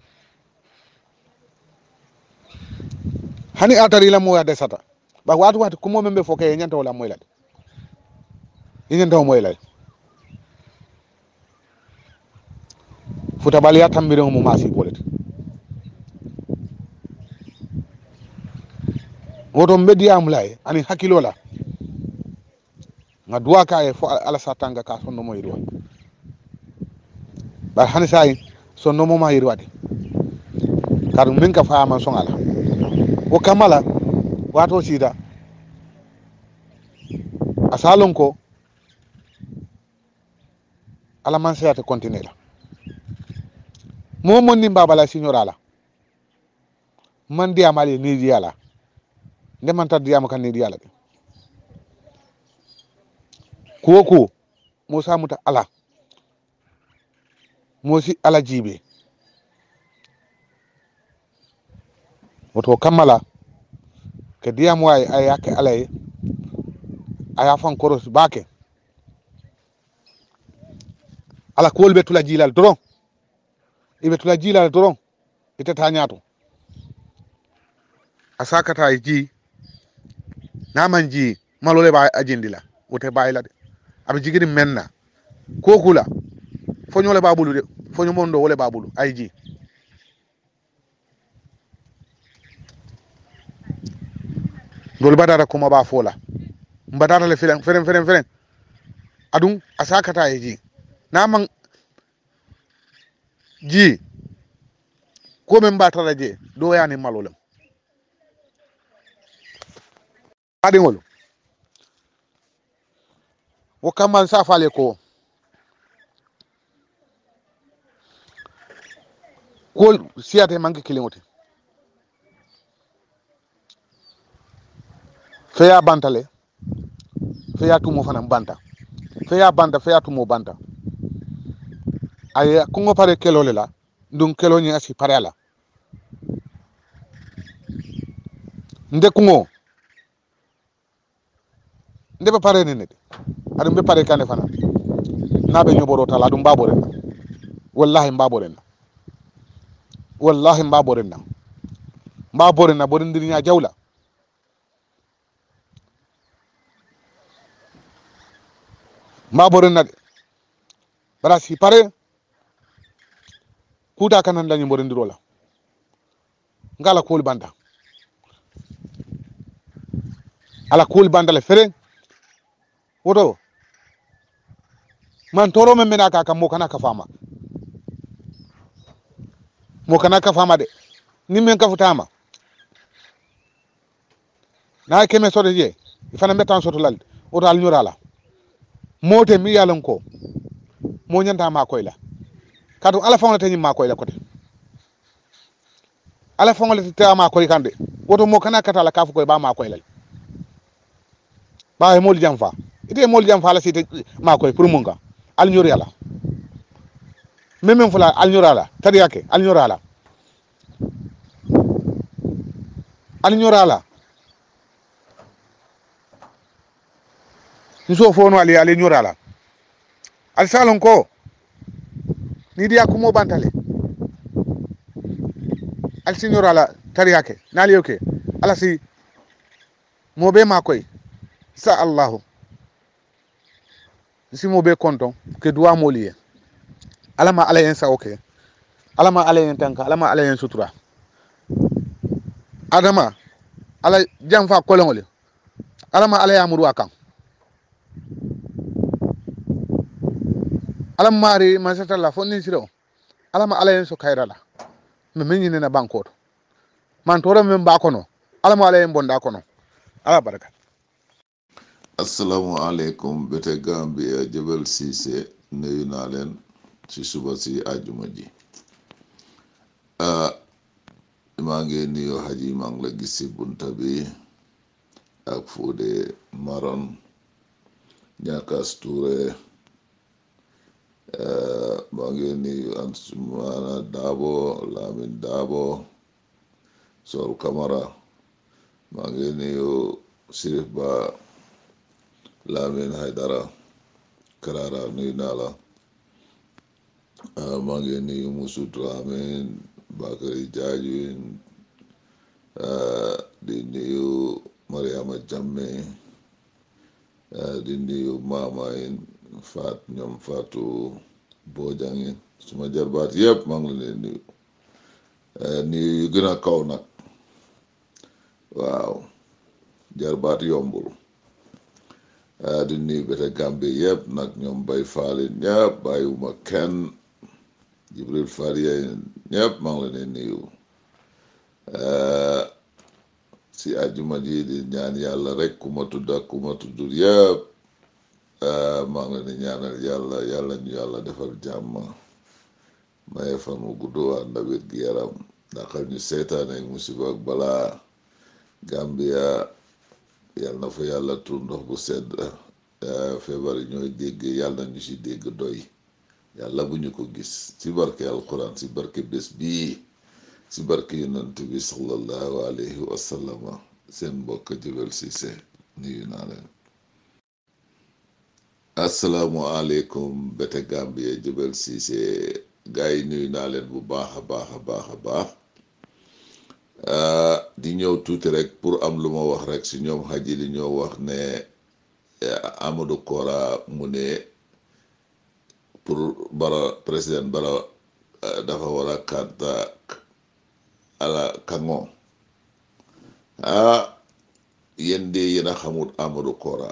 hani atari la moya de sata ba watu watu kumo membe foke nyanta wala moy la nyanta moy la futa bal ya tambire mo masi bolet woto mbedi amlay ani hakilo la nga duwa kaye fo ala satanga ka sonno moy do ba hani say sonno mo ma yirwade kar min ka faama songala o kamala wato sida asalon ko ala man sayata continuer la mo mon ni babala signorala man di amali ni di ala nde man tad di am kan ni di ala ko ko mo samuta ala mo si ala jibe woto kamala ke diyam way ay ak alay aya fan koros bake ala kol be tula jilal doron ibe tula jilal doron ite ta nyaato asakata e ji naman ji malole ba ajindila wote bayla de abe jigiri menna kokula foñole babulu de foño mondo wole babulu ay ji dol badara kuma ba fola mbadara le feren feren feren feren adun asakata e ji naman ji ko men batala je do yani malolem adingol wo kamal sa fale ko kol siyate mangi kilingote feya bantale feya tumo fana banta feya banta feya tumo banta ay kungo pare kelole la ndum kelo ni asi pare ala nde kungo nde ba pare ni nede adum be pare kane fana nabe nyoboro tala dum babore na wallahi mbabore na wallahi mbabore na mbabore na bodin dirinya jawla mbabore na bara si pare kuda kanan lañu bodin dirola ngala kol banda ala kol banda le fere woto man toro men mena ka kam mo kana ka fama mo kana ka fama de ni men ka futama na keme sode je fana metan soto lal woto al ñurala mote mi yalan ko mo ñanta ma koyla kadu ala fawna tan ma koyla kote ala fawna ta ma koy kande woto mo kana katala kafu koy ba ma koylal ba e mol jam fa ite mol jam fa la site ma koy pour munga al ñurala memem fula al ñurala tadi yake al ñurala al ñurala nso fono ali ali ñurala al salon ko ni dia ko mo bantale al signorala tariyake nali yoke ala si mo be ma koy sa allah si mo be konton ke duwa mo liye alama ala yen sa okay alama ala yen tanka alama ala yen sutura adama ala jam fa kolongole alama ala ya muru akan alam mari masata la fonni siro alama ala yen so kayrala me menyi na banko man toro men ba kono alama ala yen bonda kono ala baraka. Assalamu alaikum bete Gambia Jebel Cissé nuyu naa leen ci suba si àjjuma ji maa ngi nuyu Haji maa ngi la gis si bunta bi ak Fodé Maron Ñakas Touré maa ngi nuyu Ansumana Dabo Lamin Dabo Sol Camara maa ngi nuyu Sirif Ba Lamin Haydara Karara nuyu naa la maa ngi nuyu Musu Dramé Bakary Jaaju di nuyu Mariama Jammeh di nuyu Mama yin Fat ñoom Fatou Bojang yin suma jarbaat yëpp maa ngi leen nuyu nuyu yu gën a kaw nag waaw jarbaat yombul di nuyu bete Gambie yëpp nag ñoom Bay Faalin ñëpp bàyyiwuma kenn Jibril Faria ñëpp maa ngi leen nuyu si àjjuma ji di ñaan yàlla rek ku ma tudd ak ku ma tuddul yëpp maa ngi leen di ñaanal yàlla yàlla ñu yàlla defal jàmm maye fan mu gudd ànd ak wér gi yaram daqal ñu seytaane ak musiba ak balaa Gambia yàlla na fa yàlla tur ndox bu sedd feebar yi ñooy dégg yàlla ñu si dégg doy yàlla bu ñu ko gis ci barke alquran ci barke bés bii ci barke yonent bi sallallahu alayhi wa sallama seen mbokk Jabel Cissé nuyu naa leen. asalaamualeykum bete Gambie Jabel Cissé gars yi nuyu naa leen bu baax a baax a baax a baax di ñëw tuuti rek pour am lu ma wax rek si ñoom xaji li ñoo wax ne Amadou Kora mu ne pour bara président bara dafa war a kanta ala kango ah yéen de yéen a xamut Amadou Kora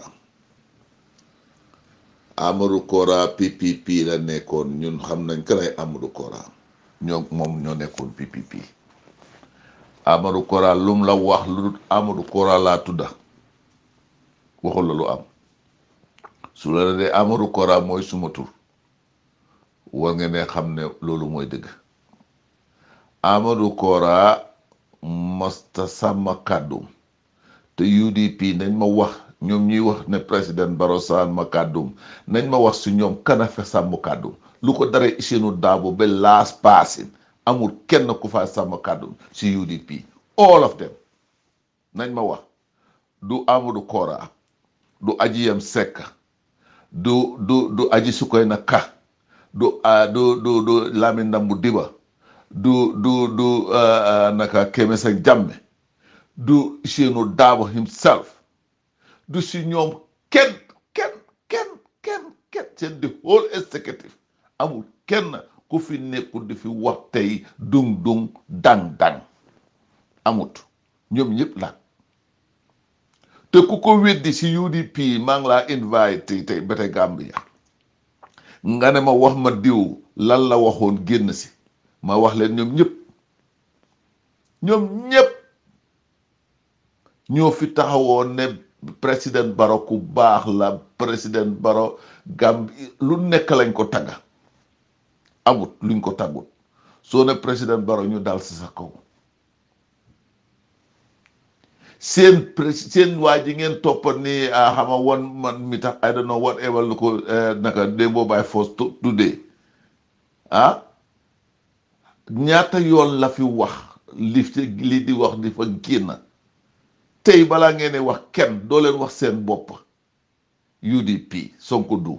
Amadou Kora P P P la nekkoon ñun xam nañ kan ay Amadou Kora ñoo moom ñoo nekkoon P P P Amadou Kora lum la wax lu dul Amadou Kora laa tudda waxul la lu am su la de Amadou Kora mooy suma tur war nga ne xam ne loolu mooy dëgg Amadou Kora masta sàmm kàddum te U D P nañ ma wax ñoom ñuy wax ne président Barrow sàmm kàddum nañ ma wax si ñoom kana fa sàmm kàddum lu ko daree Issanou Darboe ba last passing amul kenn ku fa sàmm kàddum si U D P all of them nañ ma wax du Amadou Kora du Ajiyam Seck du du du Aji Sukoyna Ka du du du du Lamin Dambu Diba du du du naka Kemesa Jammeh du Issanou Darboe himself du si ñoom kenn kenn kenn kenn kenn seen the whole executive amul kenn ku fi nekkul di fi wax tey dung dung dang dang amut ñoom ñëpp la te ku ko weddi si U D P maa ngi laa invite tey bete Gambia nga ne ma wax ma diw lan la waxoon génn si ma wax leen ñoom ñëpp ñoom ñëpp ñoo fi taxawoon ne président Barrow ku baax la président Barrow Gambie lu nekk lañ ko tagga amut luñ ko taggut soo ne président Barrow ñu dal si sa kaw seen seen waa ji ngeen toppa ni xama one man mi tax I don't know whatever lu ko naka démboo by force today ah ñaata yoon la fi wax li li di wax di fa génn tey balaa ngeen wax kenn doo leen wax seen bopp U D P Sonko du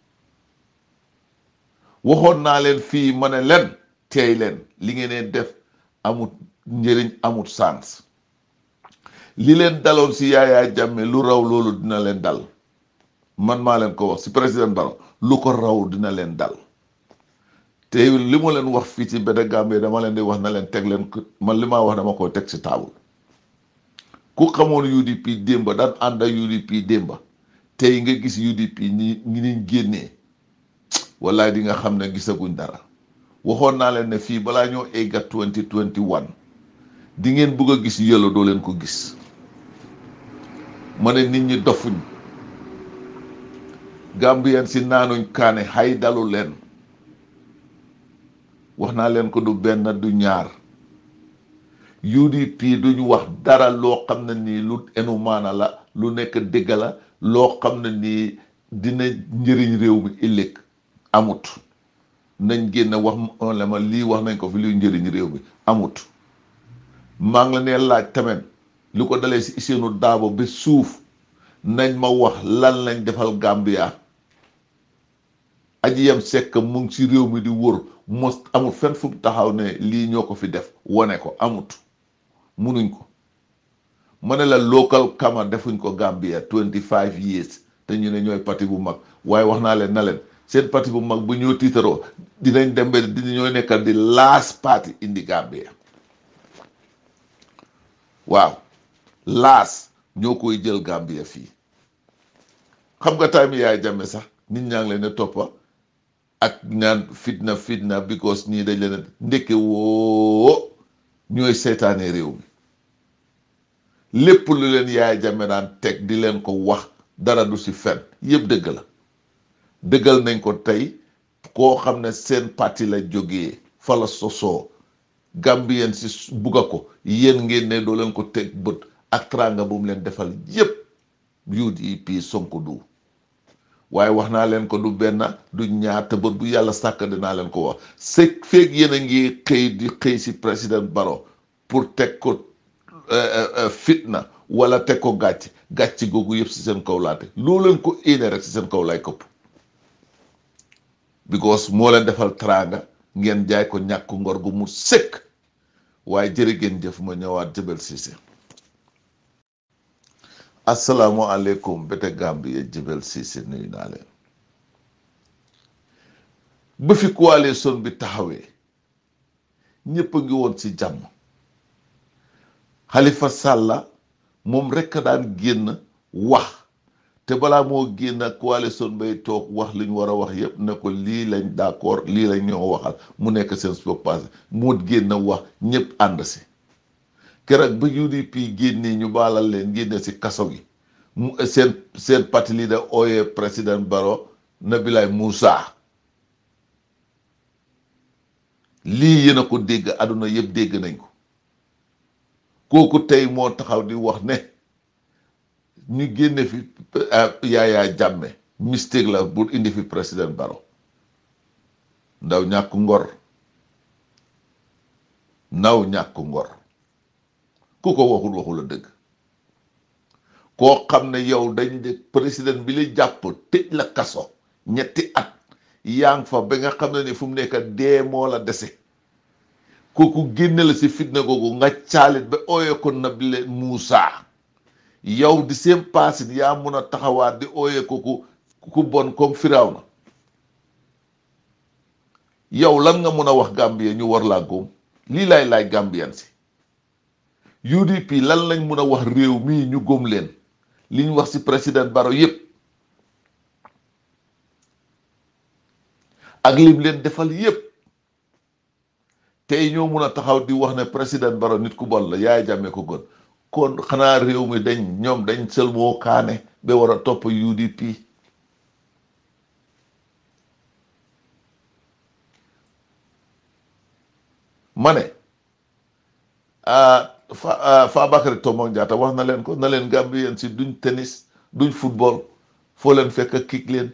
waxoon naa leen fii ma ne leen tey leen li ngeen def amut njëriñ amut sens li leen daloon si Yaya Jammeh lu raw loolu dina leen dal man maa leen ko wax si président Barrow lu ko raw dina leen dal te li ma leen wax fii ci bete Gambie dama leen di wax na leen teg leen man li ma wax dama koy teg si table ku xamoon U D P démba daan ànd ak U D P démba tey nga gis U D P ñi ñi niñ génnee wallaay di nga xam ne gisaguñ dara waxoon naa leen ne fii balaa ñoo egga twenty twenty one di ngeen bëgg a gis yëlo doo leen ko gis ma ne nit ñi dofuñ Gambien si naanuñ kaane xay dalu leen wax naa leen ko du benn du ñaar U D P duñu wax dara loo xam ne nii lu enu maana la lu nekk dëgg la loo xam ne nii dina njëriñ réew mi ëllëg amut nañ génn wax la ma lii wax nañ ko fi luy njëriñ réew mi amut maa ngi la nee laaj tamit lu ko dalee si Issanou Darboe ba suuf nañ ma wax lan lañ defal Gambia Ajiyam Seck mu ngi si réew mi di wër mos amut fenn fu taxaw ne lii ñoo ko fi def wane ko amut munuñ ko ma ne la local kama defuñ ko Gambia twenty five years te ñu ne ñooy parti bu mag waaye wax naa leen na leen seen parti bu mag bu ñoo tiitaroo dinañ dem ba dina ñooy nekkal di last party indi Gambia waaw laas ñoo koy jël Gambia fii xam nga time Yaya Jammeh sax nit ñaa ngi leen a toppa ak ñaan fitna fitna because ñii dañ leen ndekke woo ñooy seetaane réew mi lépp lu leen Yaya Jammeh daan teg di leen ko wax dara du si fen yëpp dëgg la dëggal nañ ko tey koo xam ne seen parti la jógee fa la sosoo Gambien si bugga ko yéen ngeen ne doo leen ko teg bët ak tranga bu mu leen defal yépp U D P Sonko du waaye wax naa leen ko du benn du ñaar te bët bu yàlla sàkk dinaa leen ko wax c'est feeg yéen a ngi xëy di xëy si président Barrow pour teg ko fitna wala teg ko gàcc gàcc googu yëpp si seen kaw laate loo leen ko éene rek si seen kaw lay këpp because moo leen defal teraanga ngeen jaay ko ñàkk ngor gu mu sëkk waaye jërë ngeen jëf ma ñëwaat Jabel Ceesay asalaamualeykum bete Gambia Jabel Ceesay nuyu naa leen ba fi coalition bi taxawee ñëpp a ngi woon ci jàmm Halifa Sallah moom rekk daan génn wax te balaa moo génn coalition bay toog wax li ñu war a wax yépp ne ko lii lañ d'accord lii lañ ñoo waxal mu nekk seen passé moo génn wax ñëpp ànd si keroog ba U D P génnee ñu baalal leen génne si kaso gi mu seen seen parti leader ooyee président Barrow Nabilay Moussa lii yéen a ko dégg àdduna yëpp dégg nañ ko kooku tey moo taxaw di wax ne ñu génne fi Yaya Jammeh mistake la bu indi fi président Barrow ndaw ñàkk ngor ndaw ñàkk ngor ku ko waxul waxul a dëgg koo xam ne yow dañ de président bi la jàpp tëj la kaso ñetti at yaa ngi fa ba nga xam ne ni fu mu nekk dee moo la dese kooku génne la si fitna googu nga caalit ba ooyee ko Nabilay Moussa yow di seen paasin yaa mun a taxawaat di ooyee ko ku ku bon comme Firawna yow lan nga mun a wax Gambia ñu war laa góom lii laay laaj Gambian si U D P lan lañ mun a wax réew mii ñu góom leen li ñu wax si président Barrow yépp ak lim leen defal yépp tey ñoo mun a taxaw di wax ne président Barrow nit ku bon la Yaya Jammeh ko gën kon xanaa réew mi dañ ñoom dañ sel moo kaane ba war a topp U D P ma ne fa Fabakary Tombong Jatta wax na leen ko na leen Gambien si duñ tennis duñ football foo leen fekk kick leen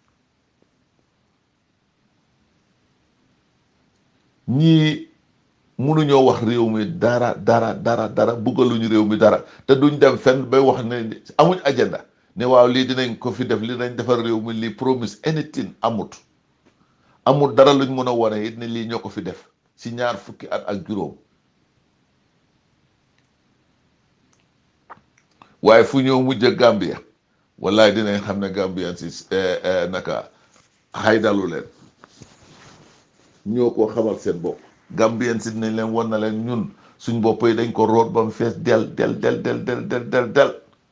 ñii mënuñoo wax réew mi dara dara dara dara buggaluñu réew mi dara te duñ dem fenn bay wax ne amuñ agenda ne waaw lii dinañ ko fi def li dinañ defar réew mi lii promise anything amut amut dara luñ mën a wane it ne lii ñoo ko fi def si ñaar fukki at ak juróom waaye fu ñëw mujj Gambia wallaay dinañ xam ne Gambian si naka xaydalu leen ñoo ko xamal seen bopp Gambien si dinañ leen wan na leen ñun suñ bopp yi dañ ko root ba mu fees del del del del del del del del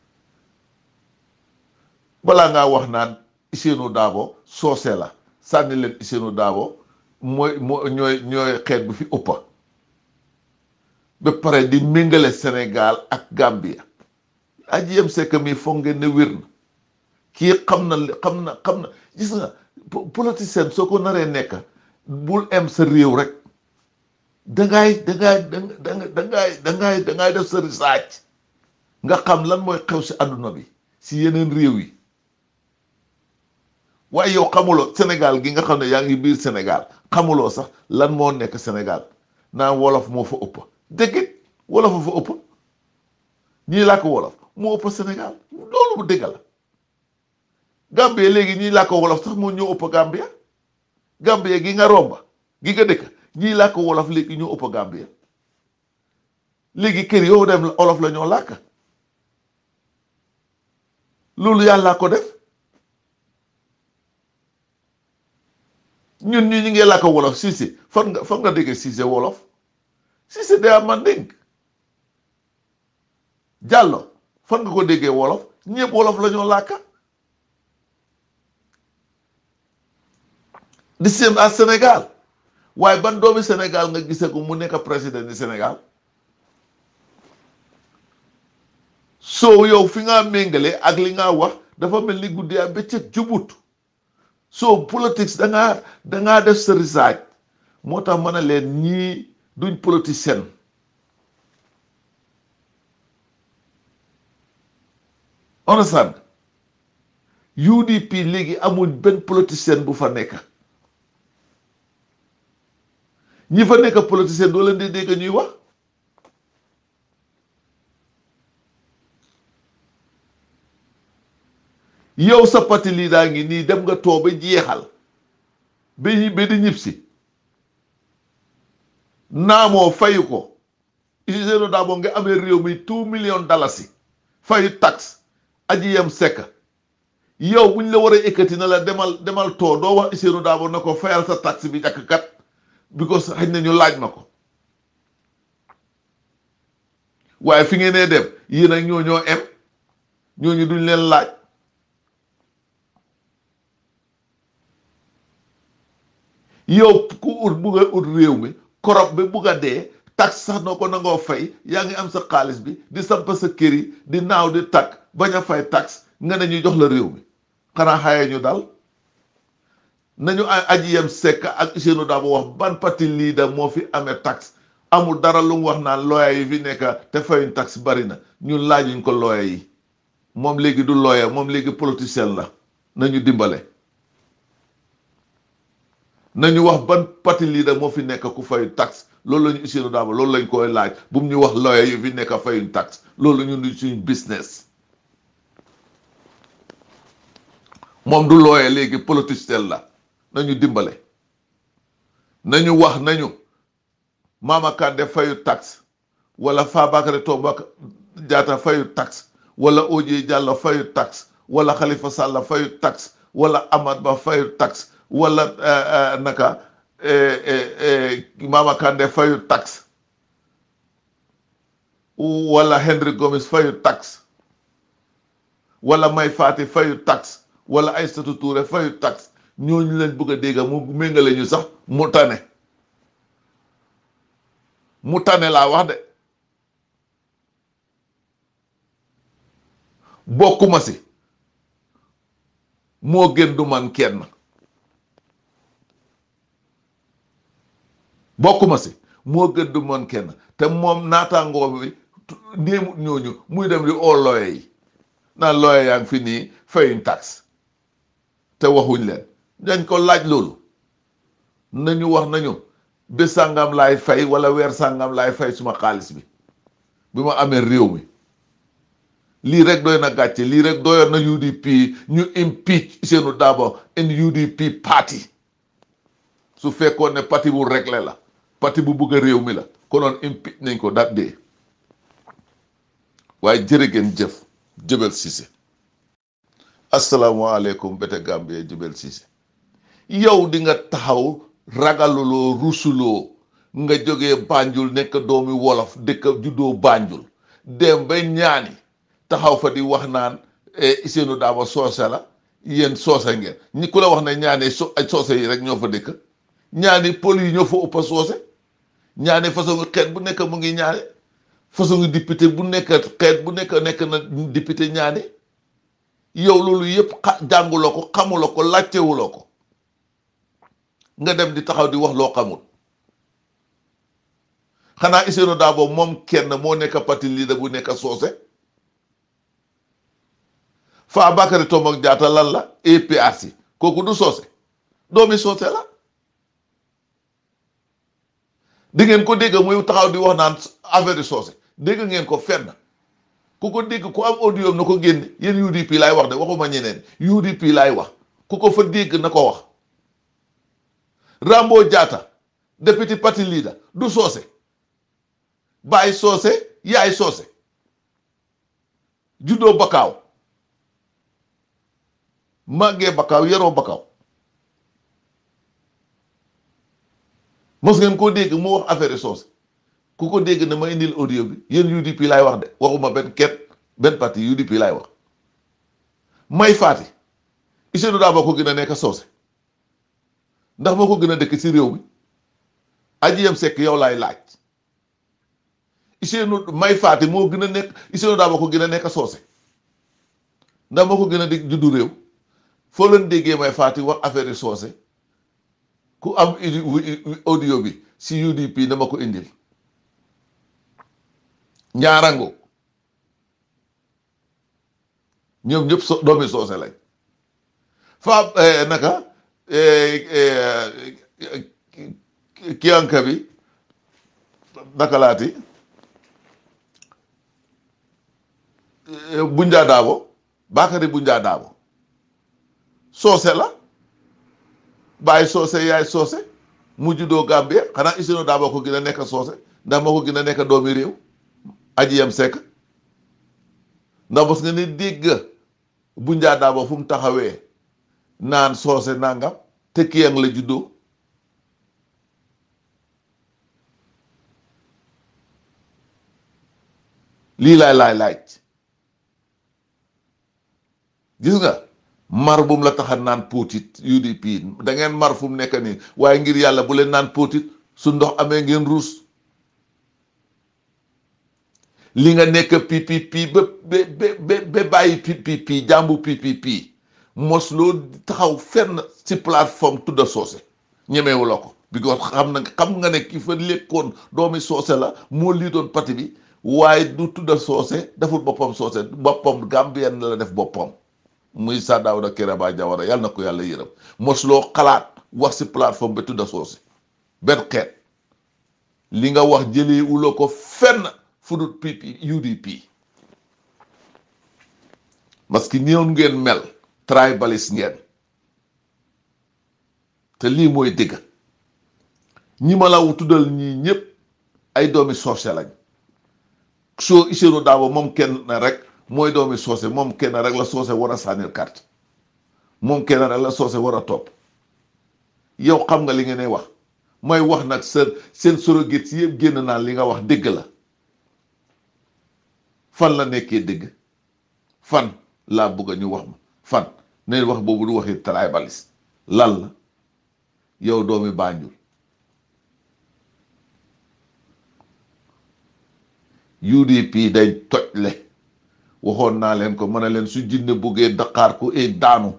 balaa ngaa wax naan Ousseynou Dabo soose la sànni leen Ousseynou Dabo mooy moo ñooy ñooy xeet bu fi ëppa ba pare di méngale Sénégal ak Gambia aji yem sekk mi foog ngeen ne wér na kii xam na xam na xam na gis nga politicien soo ko naree nekk bul em sa réew rek dangay dangay dangay dangay dangay dangay def sa research nga xam lan mooy xew si àdduna bi si yeneen réew yi waaye yow xamuloo Sénégal gi nga xam ne yaa ngi biir Sénégal xamuloo sax lan moo nekk Sénégal naan wolof moo fa ëpp dëggit wolof fa ëpp ñii làkk wolof moo ëpp Sénégal loolu bu dëgg la Gambie léegi ñii làkk wolof sax moo ñoo ëpp Gambia Gambie gi nga romba gi nga dëkk ñii làkk wolof léegi ñoo ëpp Gambie léegi kër yow dem wolof la ñoo làkk loolu yàlla ko def ñun ñu ñu ngi làkk wolof Cissé fan nga fan nga déggee Cissé wolof Cissé day am Manding Jàllo fan nga ko déggee wolof ñëpp wolof la ñoo làkk di seen à Sénégal waaye ban doomi Sénégal nga gisee ko mu nekk président du Sénégal soo yow fi nga méngale ak li nga wax dafa mel ni guddi ak bëccëg jubut soo politique da ngaa da ngaa def sa research moo tax ma ne leen ñii duñ politicien understand U D P léegi amul benn politicien bu fa nekk ñi fa nekk politicien doo leen di dégg ñuy wax yow sa parti lii daa ngi nii dem nga too ba jeexal ba ba di ñib si naamoo fayu ko Ousseynou Dabo nga amee réew mi two millions dalasi fayu taxe aji yem sekk yow buñ la war a ekkati na la demal demal too doo wax Ousseynou Dabo na ko fayal sa taxe bi jakk kat because xëy na ñu laaj ma ko waaye fi ngeen nee dem yéen ak ñoo ñoo em ñooñu duñ leen laaj yow ku ut bugg a ut réew mi korop bi bugg a dee tax sax noo ko nangoo fay yaa ngi am sa xaalis bi di samp sa kër yi di naaw di takk bañ a fay tax nga ne ñu jox la réew mi xanaa xaye ñu dal nañu aji yem sekk ak Ousseynou Dabo wax ban parti leader moo fi amee tax amul dara lu mu wax naan looya yi fi nekk te fayuñ tax bari na ñun laajuñ ko looya yi moom léegi du looya moom léegi politicien la nañu dimbale nañu wax ban parti leader moo fi nekk ku fayu tax loolu la ñu Ousseynou Dabo loolu lañ koy laaj bu mu ñu wax lawyer yu fi nekk fayuñ tax loolu ñu di suñ business moom du lawyer léegi politicien la nañu dimbale nañu wax nañu Mama Kandeh fayu tax wala Fabakary Tombong Jatta fayu tax wala O J Jallow fayu tax wala Khalifa Sallah fayu tax wala Amat Bah fayu tax wala naka Mama Kandeh fayu tax wala Henry Gomez fayu tax wala Mai Fatty fayu tax wala Aïssatou Touré fayu tax ñooñu leen bëgg a dégg mu méngale ñu sax mu tane mu tane laa wax de bokkuma si moo gën du man kenn bokkuma si moo gën du man kenn te moom naataangoo bi néemut ñooñu muy dem di oo looye yi naan looye yaa ngi fi nii fayuñ tax te waxuñ leen dañ ko laaj loolu nañu wax nañu bés sàngam laay fay wala weer sàngam laay fay suma xaalis bi bi ma amee réew mi lii rek doy na gàcce lii rek doyoon na U D P ñu impeach Ousseynou Dabo in U D P party su fekkoon ne parti bu réglé la parti bu bugg a réew mi la konoon impeach nañ ko dat dee waaye jërë ngeen jëf Jëbel Cissé asalaamaaleykum bete Gambie Jëbel Cissé yow di nga taxaw ragaluloo rusuloo nga jógee Banjul nekk doomi wolof dëkk juddoo Banjul dem ba ñaani taxaw fa di wax naan Ousseynou Dabo soose la yéen soose ngeen ñi ku la wax ne ñaani so ay soose yi rek ñoo fa dëkk ñaani pël yi ñoo fa ëpp soose ñaani façon xeet bu nekk mu ngi ñaani façon député bu nekk xeet bu nekk nekk na député ñaani yow loolu yëpp xa jànguloo ko xamuloo ko laajtewuloo ko nga dem di taxaw di wax loo xamul xanaa Ousseynou Dabo moom kenn moo nekk parti leader bu nekk soose Fabakary Tombong Jatta lan la A P R C kooku du soose doomi soose la di ngeen ko dégg muy taxaw di wax naan affaire di soose dégg ngeen ko fenn ku ko dégg ku am audio na ko génne yéen U D P laay wax de waxuma ñeneen U D P laay wax ku ko fa dégg na ko wax Rambo Jatta député parti leader du soose baay soose yaay soose juddoo Bakaaw màggee Bakaaw yaroo Bakaaw mos ngeen koo dégg mu wax affaire soose ku ko dégg ne ma indil audio bi yéen U D P laay wax de waxuma benn ket benn parti U D P laay wax Mai Fatty Ousseynou Dabo ko gën a nekk soose ndax moo ko gën a dëkk ci réew mi aji yem sekk yow laay laaj Ousseynou Mai Fatty moo gën a nekk Ousseynou Dabo ko gën a nekk soose ndax moo ko gën a di juddu réew foo leen déggee Mai Fatty wax affaire yi soose ku am audio bi si U D P dama ko indil ñaarango ñoom ñëpp so doomi soose lañ fa naka kiyanka bi naka laati Bunja Dabo Bakary Bunja Dabo soose la bàyyi soose yaay soose mu juddoo Gambie xanaa Ousseynou Dabo ko gën a nekk soose ndax moo ko gën a nekk doomi réew aji yam sekk ndax mos nga ni dégg bu njaa Dabo fu mu taxawee naan soose nangam te kiyang la juddoo lii laay laay laaj gis nga mar bu mu la taxa naan póotit U D P da ngeen mar fu mu nekk nii waaye ngir yàlla bu leen naan póotit su ndox amee ngeen ruus li nga nekk P P P ba ba ba ba bàyyi P P P jàmbu P P P mos loo taxaw fenn ci plateforme tudda soose ñemewu la ko bi ko xam na xam nga ne ki fa lekkoon doomi soose la moo lii doon parti bi waaye du tudda soose deful boppam soose boppam Gambien la def boppam muy Sir Dawda Kairaba Jawara yàlla na ko yàlla yërëm mosuloo xalaat wax si plateforme bi tudda soose benn xeet li nga wax jëlee wuloo ko fenn fu dul P P U D P parce que ñëw ngeen mel tribaliste ngeen te lii mooy dëgg ñi ma la tuddal ñii ñëpp ay doomi soose lañ soo Ousseynou Dabo moom kenn rek mooy doomi soose moom kenn rek la soose war a sànnil carte moom kenn rek la soose war a topp yow xam nga li ngeen wax mooy wax nag seen seen surrogate si yëpp génn naan li nga wax dëgg la fan la nekkee dëgg fan laa bëgg ñu wax ma fan ne wax boobu du waxi tribaliste lan la yow doomi Banjul U D P day tojle waxoon naa leen ko mën a leen su jinne buggee Dakar ku e daanu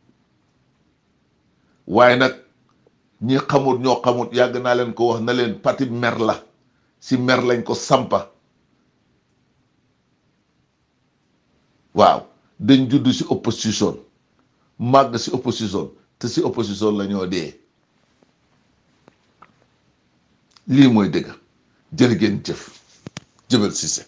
waaye nag ñi xamut ñoo xamut yàgg naa leen ko wax na leen parti mer la si mer lañ ko sampa waaw dañ judd si opposition màgg si opposition te si opposition la ñoo dee lii mooy dëgg jërë ngeen jëf Jëbel Cissé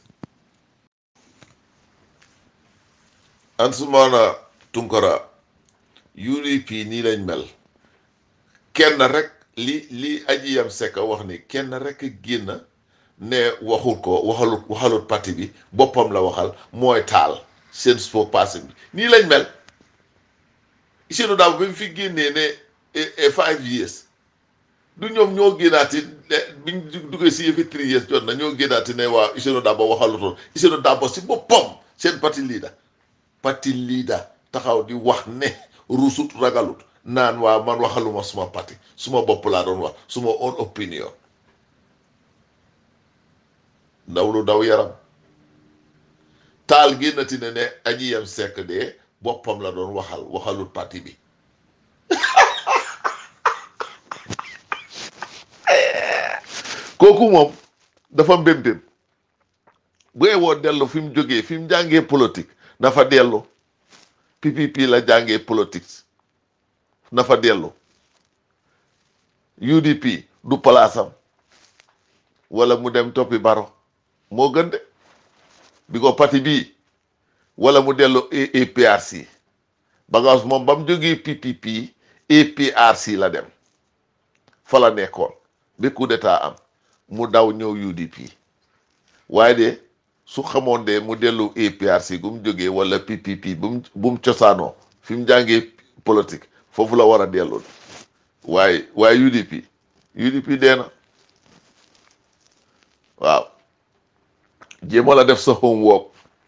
Ansumana Tunkara U D P nii lañ mel kenn rek li li Aji Yam Seck wax ni kenn rek génn ne waxul ko waxalut waxalut parti bi boppam la waxal mooy taal seen spokesperson bi nii lañ mel Ousseynou Dabo ba mu fi génnee ne five years du ñoom ñoo génnaati biñ duggee si yëfi three years jot na ñoo génnaati ne waa Ousseynou Dabo waxalutoon Ousseynou Dabo si boppam seen parti leader parti leader taxaw di wax ne rusut ragalut naan waa man waxaluma suma parti suma bopp laa doon wax suma own opinion ndaw lu daw yaram taal génnati ne ne Aji Yam Seck de boppam la doon waxal waxalut parti bi kooku moom dafa mbémbém bu ewoo dellu fi mu jógee fi mu jàngee politique na fa dellu P P P la jàngee politique na fa dellu U D P du palaasam wala mu dem toppi baro moo gën de bi ko parti bii wala mu dellu A P R C bagage moom ba mu jógee P P P A P R C la dem fa la nekkoon bi coup d'état am mu daw ñëw U D P waaye de su xamoon de mu dellu A P R C gu mu jógee wala P P P bu mu bu mu cosaanoo fi mu jàngee politique foofu la war a dellu waaye waaye U D P U D P dee na waaw jéema la def sa homework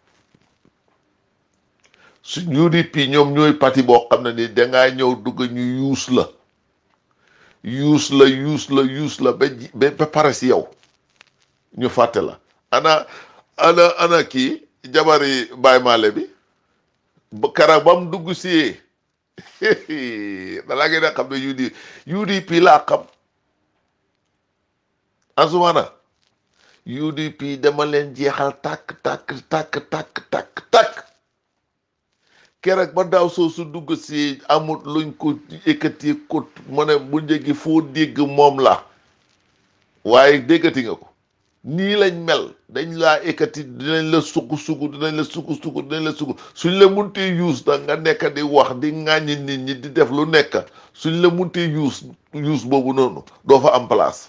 su U D P ñoom ñooy parti boo xam ne ni dangaa ñëw dugg ñu yuus la yuus la yuus la yuus la ba ba ba pare si yow ñu fàtte la ana ana ana kii jabari Baye Male bi kara ba mu dugg si dalaa ngeen a xam ne U D U D P laa xam Ansumana U D P dama leen jeexal tàkk tàkk tàkk tàkk tàkk tàkk keroog ba daaw soo su dugg si amul luñ ko ekkati ko mu ne bu njëgi foo dégg moom la waaye déggati nga ko nii lañ mel dañ laa ekkati dinañ la sugu sugu dinañ la sugu sugu dinañ la sugu suñ la muntee yuus nag nga nekk di wax di ŋàññi nit ñi di def lu nekk suñ la muntee yuus yuus boobu noonu doo fa am place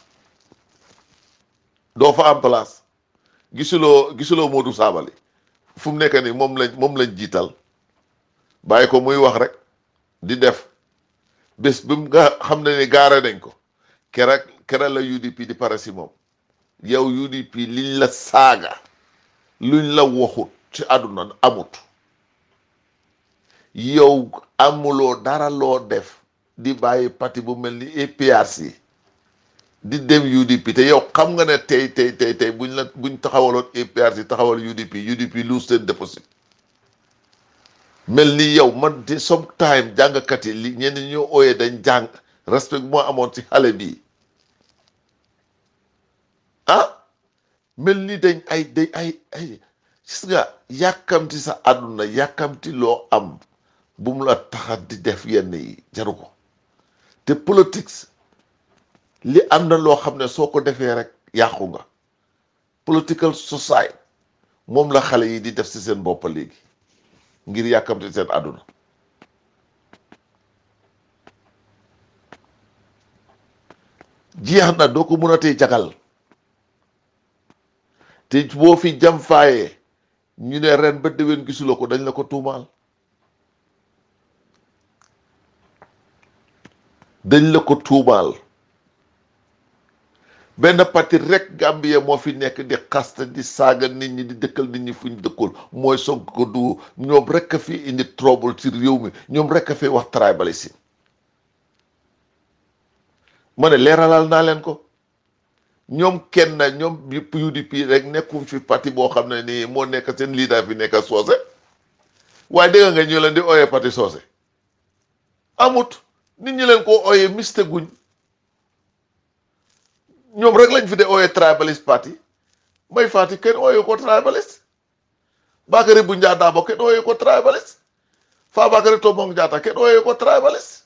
doo fa am place gisuloo gisuloo Modou Sabally fu mu nekk nii moom lañ moom lañ jiital bàyyi ko muy wax rek di def bés bi mu nga xam ne ni gaare nañ ko kera kera la U D P di pare si moom yow U D P liñ la saaga luñ la waxut ci àdduna amut yow amuloo dara loo def di bàyyi parti bu mel ni A P R C di dem U D P te yow xam nga ne tey tey tey tey buñ la buñ taxawaloon A P R C taxawal U D P U D P lose seen déposit mel ni yow man de sometime jàngkat yi li ñenn ñoo ooyee dañ jàng respect moo amoon ci xale bi ah mel ni dañ ay dañ ay ay gis nga yàkkamti sa àdduna yàkkamti loo am bu mu la taxat di def yenn yi jaru ko te politics li am na loo xam ne soo ko defee rek yàqu nga political society moom la xale yi di def ci seen bopp léegi ngir yàkkamti seen àdduna jeex na doo ko mën a tey jagal te boo fi jam faayee ñu ne ren ba déwén gisuloo ko dañ la ko tuumaal dañ la ko tuumaal benn parti rek Gambia moo fi nekk di xasta di saaga nit ñi di dëkkal nit ñi fuñ dëkkul mooy Sonko du ñoom rek a fi indi trouble ci réew mi ñoom rek a fi wax tribalisme ma ne leeralal naa leen ko ñoom kenn ñoom yëpp U D P rek nekkum fi parti boo xam ne nii moo nekk seen leader fi nekk soose waaye dégg nga ñu leen di ooyee parti soose amut nit ñi leen ko ooyee miste guñ ñoom rek lañ fi de ooyee tribalist parti may fàtti kenn ooyee ko tribalist Bakary Bunja Dabo kenn ooyee ko tribalist Fabakary Tombong Jatta kenn ooyee ko tribalist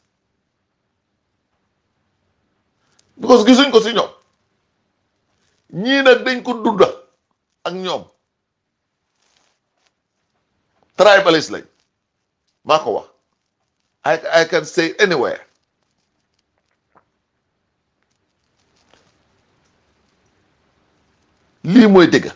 because gisuñ ko si ñoom ñii nag dañ ko dunda ak ñoom tribalist lañ maa ko wax I I can say anywhere lii mooy dëgg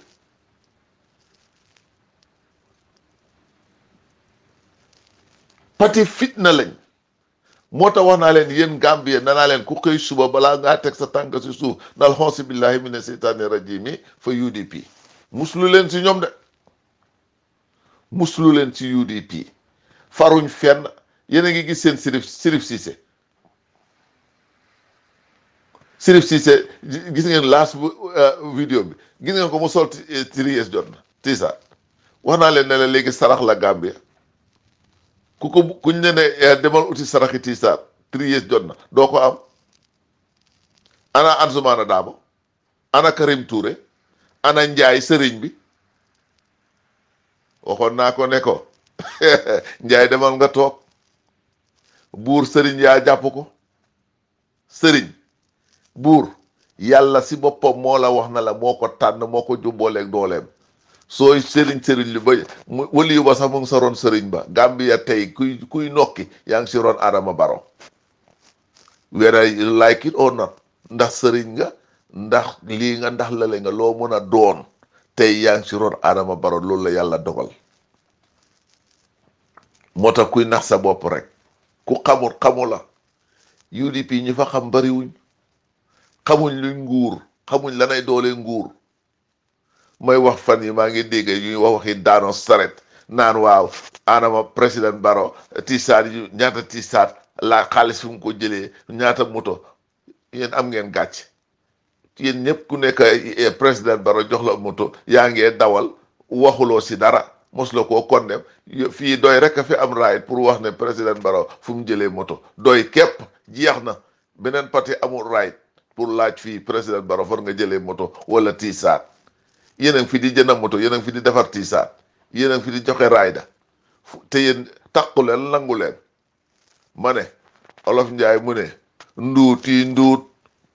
parti fitna lañ moo tax wax naa leen yéen Gambie nanaa leen ku xëy suba balaa ngaa teg sa tànk si suuf nal xonsi billahi mina seytaani rajimi fa U D P muslu leen si ñoom de muslu leen si U D P faruñ fenn yéen a ngi gis seen Sirif Sirif Cissé Sirif Cissé gis ngeen last vidéo bi gis ngeen ko mu sol three years jot na tiisa wax naa leen ne la léegi sarax la Gambia ku ko kuñ ne ne demal uti saraxi tiisaar three years jot na doo ko am ana Ansoumana Dabo ana Karim Touré ana Njaay sëriñ bi waxoon naa ko ne ko Njaay demal nga toog buur sëriñ yaa jàpp ko sëriñ buur yàlla si boppam moo la wax na la moo ko tànn moo ko jubbooleeg dooleem sooy sëriñ sëriñ li ba wali yu ba sax mu ngi sa ron sëriñ ba Gambia tey kuy kuy nokki yaa ngi si ron Adama Barrow whether you like it or not ndax sëriñ nga ndax lii nga ndax lale nga loo mën a doon tey yaa ngi si ron Adama Barrow loolu la yàlla dogal moo tax kuy nax sa bopp rek ku xamul xamu la U D P ñu fa xam bariwuñ xamuñ luñ nguur xamuñ lanay doole nguur mooy wax fan yi maa ngi dégg ñuy wax waxi daano saret naan waaw Adama président Barrow tiisaat yu ñaata tiisaat la xaalis fi mu ko jëlee ñaata moto yéen am ngeen gàcc yéen ñëpp ku nekk président Barrow jox la moto yaa ngee dawal waxuloo si dara mosuloo koo condem fii doy rek a fi am right pour wax ne président Barrow fu mu jëlee moto doy képp jeex na beneen parti amul right pour laaj fii président Barrow far nga jëlee moto wala tiisaat yéen a ngi fi di jënd moto yéen a ngi fi di defar tiisaat yéen a ngi fi di joxe raayda te yéen takku leen nangu leen ma ne Olof Njaay mu ne nduuti nduut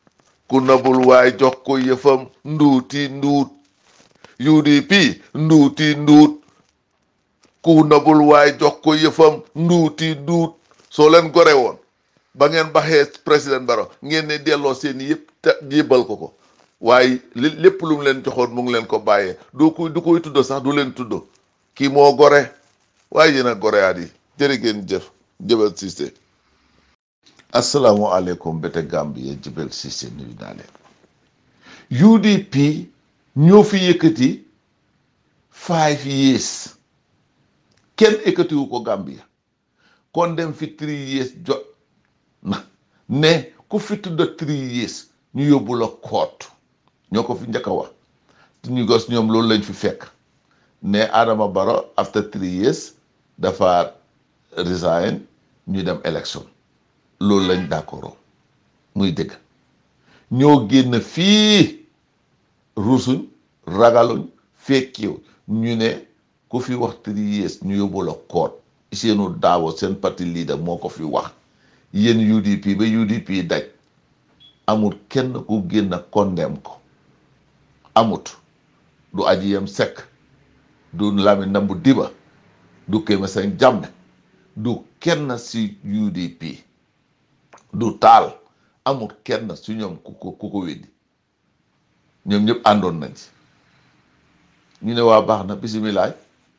ku nabul waay jox ko yëfam nduuti nduut U D P nduuti nduut ku nabul waay jox ko yëfam nduuti nduut soo leen gore woon ba ngeen baxee président Barrow ngeen ne delloo seen yëpp te jébal ko ko waaye lépp lu mu leen joxoon mu ngi leen ko bàyyee du koy du koy tudd sax du leen tudd kii moo gore waaye yéen a gore aat yi jërë ngeen jëf Jabel Ceesay. asalaamualeykum bete Gambie Jabel Ceesay nuyu naa leen U D P ñoo fi yëkkati five years kenn yëkkatiwu ko Gambia kon dem fi three years jot na ne ku fi tudda three years ñu yóbbu la koot ñoo ko fi njëkk a wax te ñu gos ñoom loolu lañ fi fekk ne Adama Barrow after three years dafa resign ñu dem élection loolu lañ d'accord muy dëgg ñoo génn fii rusuñ ragaluñ fekkiw ñu ne ku fi wax three years ñu yóbbu la koot seenu daawo seen parti leader moo ko fi wax yéen U D P ba U D P daj amul kenn ku génn condemn ko amut du Ajiyem Seck du Lamin Nambu Diba du Kema Seng Jammeh du kenn si U D P du taal amul kenn si ñoom ku ko ku ko weddi ñoom ñëpp àndoon nañ ci ñu ne waa baax na bisimilaay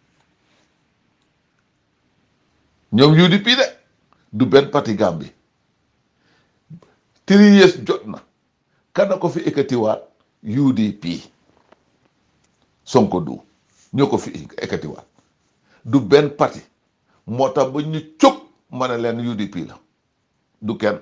ñoom U D P de du benn parti Gambie three years jot na kana ko fi ekkatiwaat U D P Sonko du ñoo ko fi ekkatiwaat du benn parti moo tax ba ñu cóg ma ne leen U D P la du kenn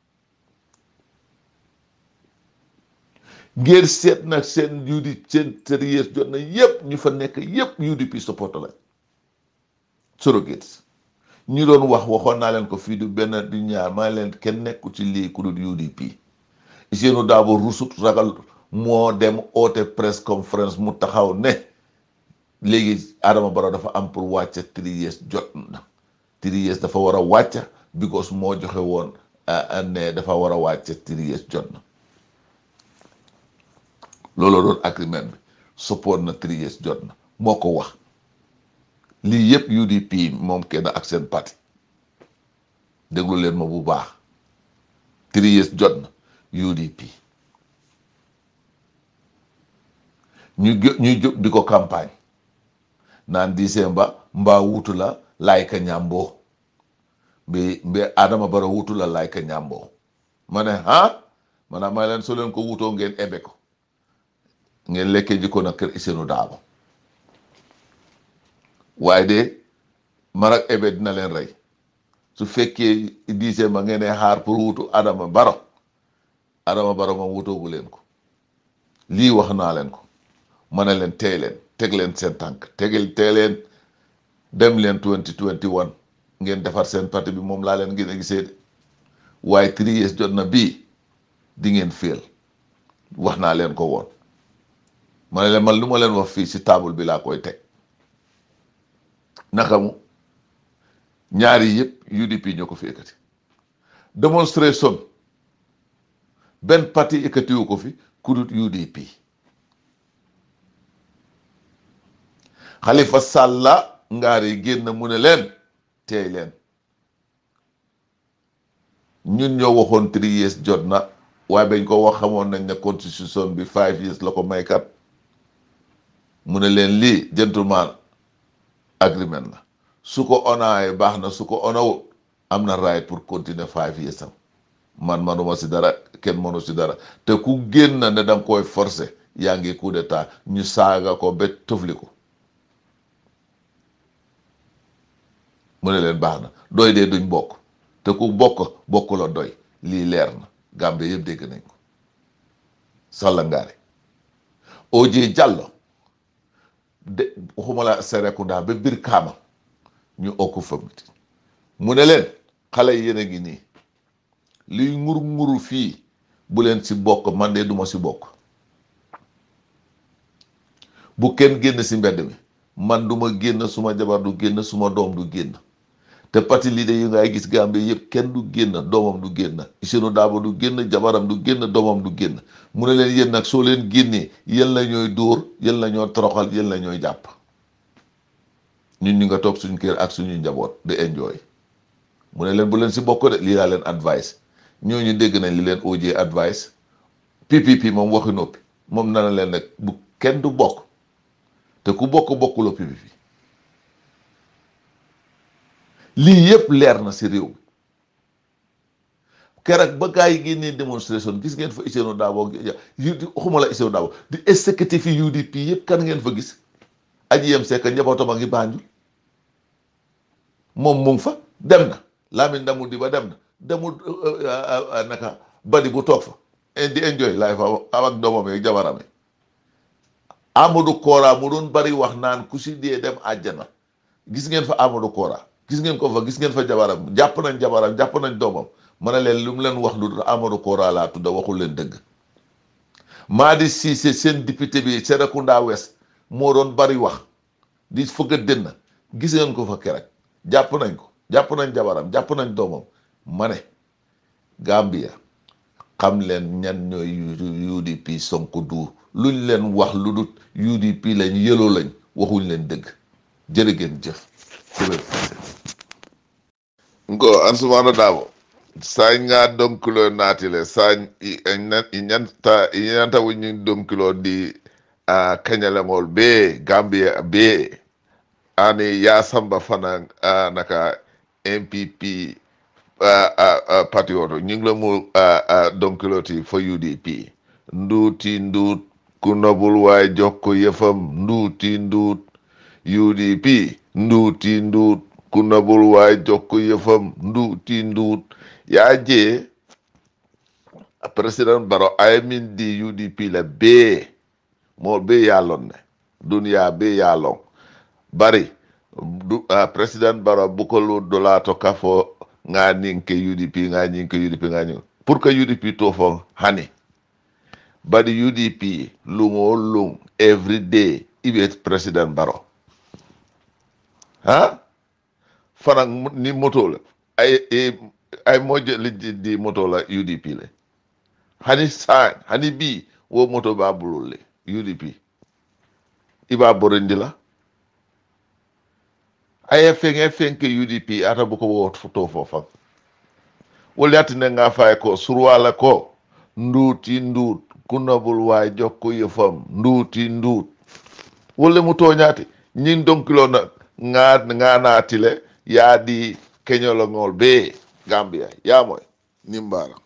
ngeen seet nag seen U D seen three years jot na yépp ñu fa nekk yépp U D P supporter lañ surrogates ñu doon wax waxoon naa leen ko fii du benn du ñaar maa leen kenn nekku ci lii ku dul U D P Seenu Daabo rusut ragal moo dem oote press conference mu taxaw ne léegi Adama Barrow dafa am pour wàcca three years jot na three years dafa war a wàcca because moo joxe woon ne dafa war a wàcca three years jot na loolu doon agreement bi support na three years jot na moo ko wax lii yëpp U D P moom kenn ak seen parti déglu leen ma bu baax three years jot na U D P ñu ñuy jóg di ko campagne naan December mbaa wutu la Laika Nyambo mbi mbi Adama Barrow wutu la Laika Nyambo ma ne ah maanaam may leen soo leen ko wutoo ngeen ebe ko ngeen lekkee jikko na kër Seenu Daabo waaye de marak ebe dina leen rey su fekkee December ngeen ne xaar pour wutu Adama Barrow Adama Barrow moom wutoogu leen ko lii wax naa leen ko ma ne leen tey leen teg leen seen tànk tegel tey leen dem leen twenty twenty one ngeen defar seen parti bi moom laa leen ngeen a gisee de waaye three years jot na bii di ngeen féel wax naa leen ko woon ma ne leen man lu ma leen wax fii si table bi laa koy teg naka mu ñaari yëpp U D P ñoo ko fi ekkati démonstration benn parti ekkatiwu ko fi ku dut U D P Halifa Sallah ngaari génn mu ne leen teey leen ñun ñoo waxoon three years jot na waaye bañ ko wax xamoon nañ ne constitution bi five years la ko maykat mu ne leen lii gentleman agreement la su ko onaaye baax na su ko onawu am na right pour continuer five years am man manuma si dara kenn mënu si dara te ku génn ne danga koy forcer yaa ngi coup d'état ñu saaga ko ba tofli ko mu ne leen baax na doy dee duñ bokk te ku bokk bokk la doy lii leer na Gambie yëpp dégg nañ ko Salla Ngaari O J Jallow de waxuma la Serekunda ba biir Kaama ñu okku famit mu ne leen xale yi yéen a ngi nii liy ngur nguru fii bu leen si bokk man de duma si bokk bu kenn génn si mbedd mi man duma génn suma jabar du génn suma doom du génn te parti leader yi ngay gis Gambie yëpp kenn du génn doomam du génn Issanou Darboe du génn jabaram du génn doomam du génn mu ne leen yéen nag soo leen génnee yéen la ñooy dóor yéen la ñoo toroxal yéen la ñooy jàpp ñun ñu nga toog suñu kër ak suñu njaboot di enjoy mu ne leen bu leen si bokk de lii laa leen advice ñooñu dégg nañ li leen O J advice P P P moom waxi noppi moom nana leen nag bu kenn du bokk te ku bokk bokkuloo P P P lii yëpp leer na si réew mi keroog ba gaa yi génnee démonstration gis ngeen fa Issanou Darboe yu xuma la Issanou Darboe di exécutif yi U D P yëpp kan ngeen fa gis aji yem sekk njabootam a ngi Banjul moom mu ngi fa dem na Lamin Damu di ba dem na demul naka badi bu toog fa di enjoy life am ak doomam ak jabaram Amadou Kora mu doon bari wax naan ku si dee dem àjjana gis ngeen fa Amadou Kora gis ngeen ko fa gis ngeen fa jabaram jàpp nañ jabaram jàpp nañ doomam ma ne leen lu mu leen wax lu Amadou Kora laa tudda waxul leen dëgg Madi Cissé seen député bi Serekunda West moo doon bari wax di fëgg a dënn gis ngeen ko fa kerek jàpp nañ ko jàpp nañ jabaram jàpp nañ doomam ma ne Gambia xam leen ñan ñooy U D P Sonko du luñ leen wax lu dut U D P lañ yëloo lañ waxuñ leen dëgg jërë ngeen jëf ngo Ansumana Darboe sañ nga donkulo naatile sañ i ñanta i ñanta wuñu donkulo di a kañalengol be Gambia be ani Yasamba fana uh, naka M P P uh, uh, uh, parti oto ñu ngi la mu uh, uh, donkiloti fo U D P nduuti nduut ku nobul waay jokko yëfam nduuti nduut U D P nduuti nduut ku nobul waay jokko yëfam nduuti nduut yaa jee président Barrow ay min di U D P la bee moo bee yaalon ne dunia bee yaalon bari du uh, president Barrow bukolo dolato kafo nga ninke U D P nga ninke U D P nga ninke pour que U D P to fon hani badi U D P lungo lung every day ibe president Barrow ha fana ni moto la ay ay, ay moje li di moto la U D P le hani sa hani bi wo moto ba bulule U D P iba borendi la ay fenge fenge U D P ata bu ko wot foto fofa wala atine nga fay ko surwala ko nduuti nduut kunabul waay jokko yefam nduuti nduut wala mu toñati ñin donkilo na nga nga naatile yaa di keñolo ngol be Gambia yaa moy nimbara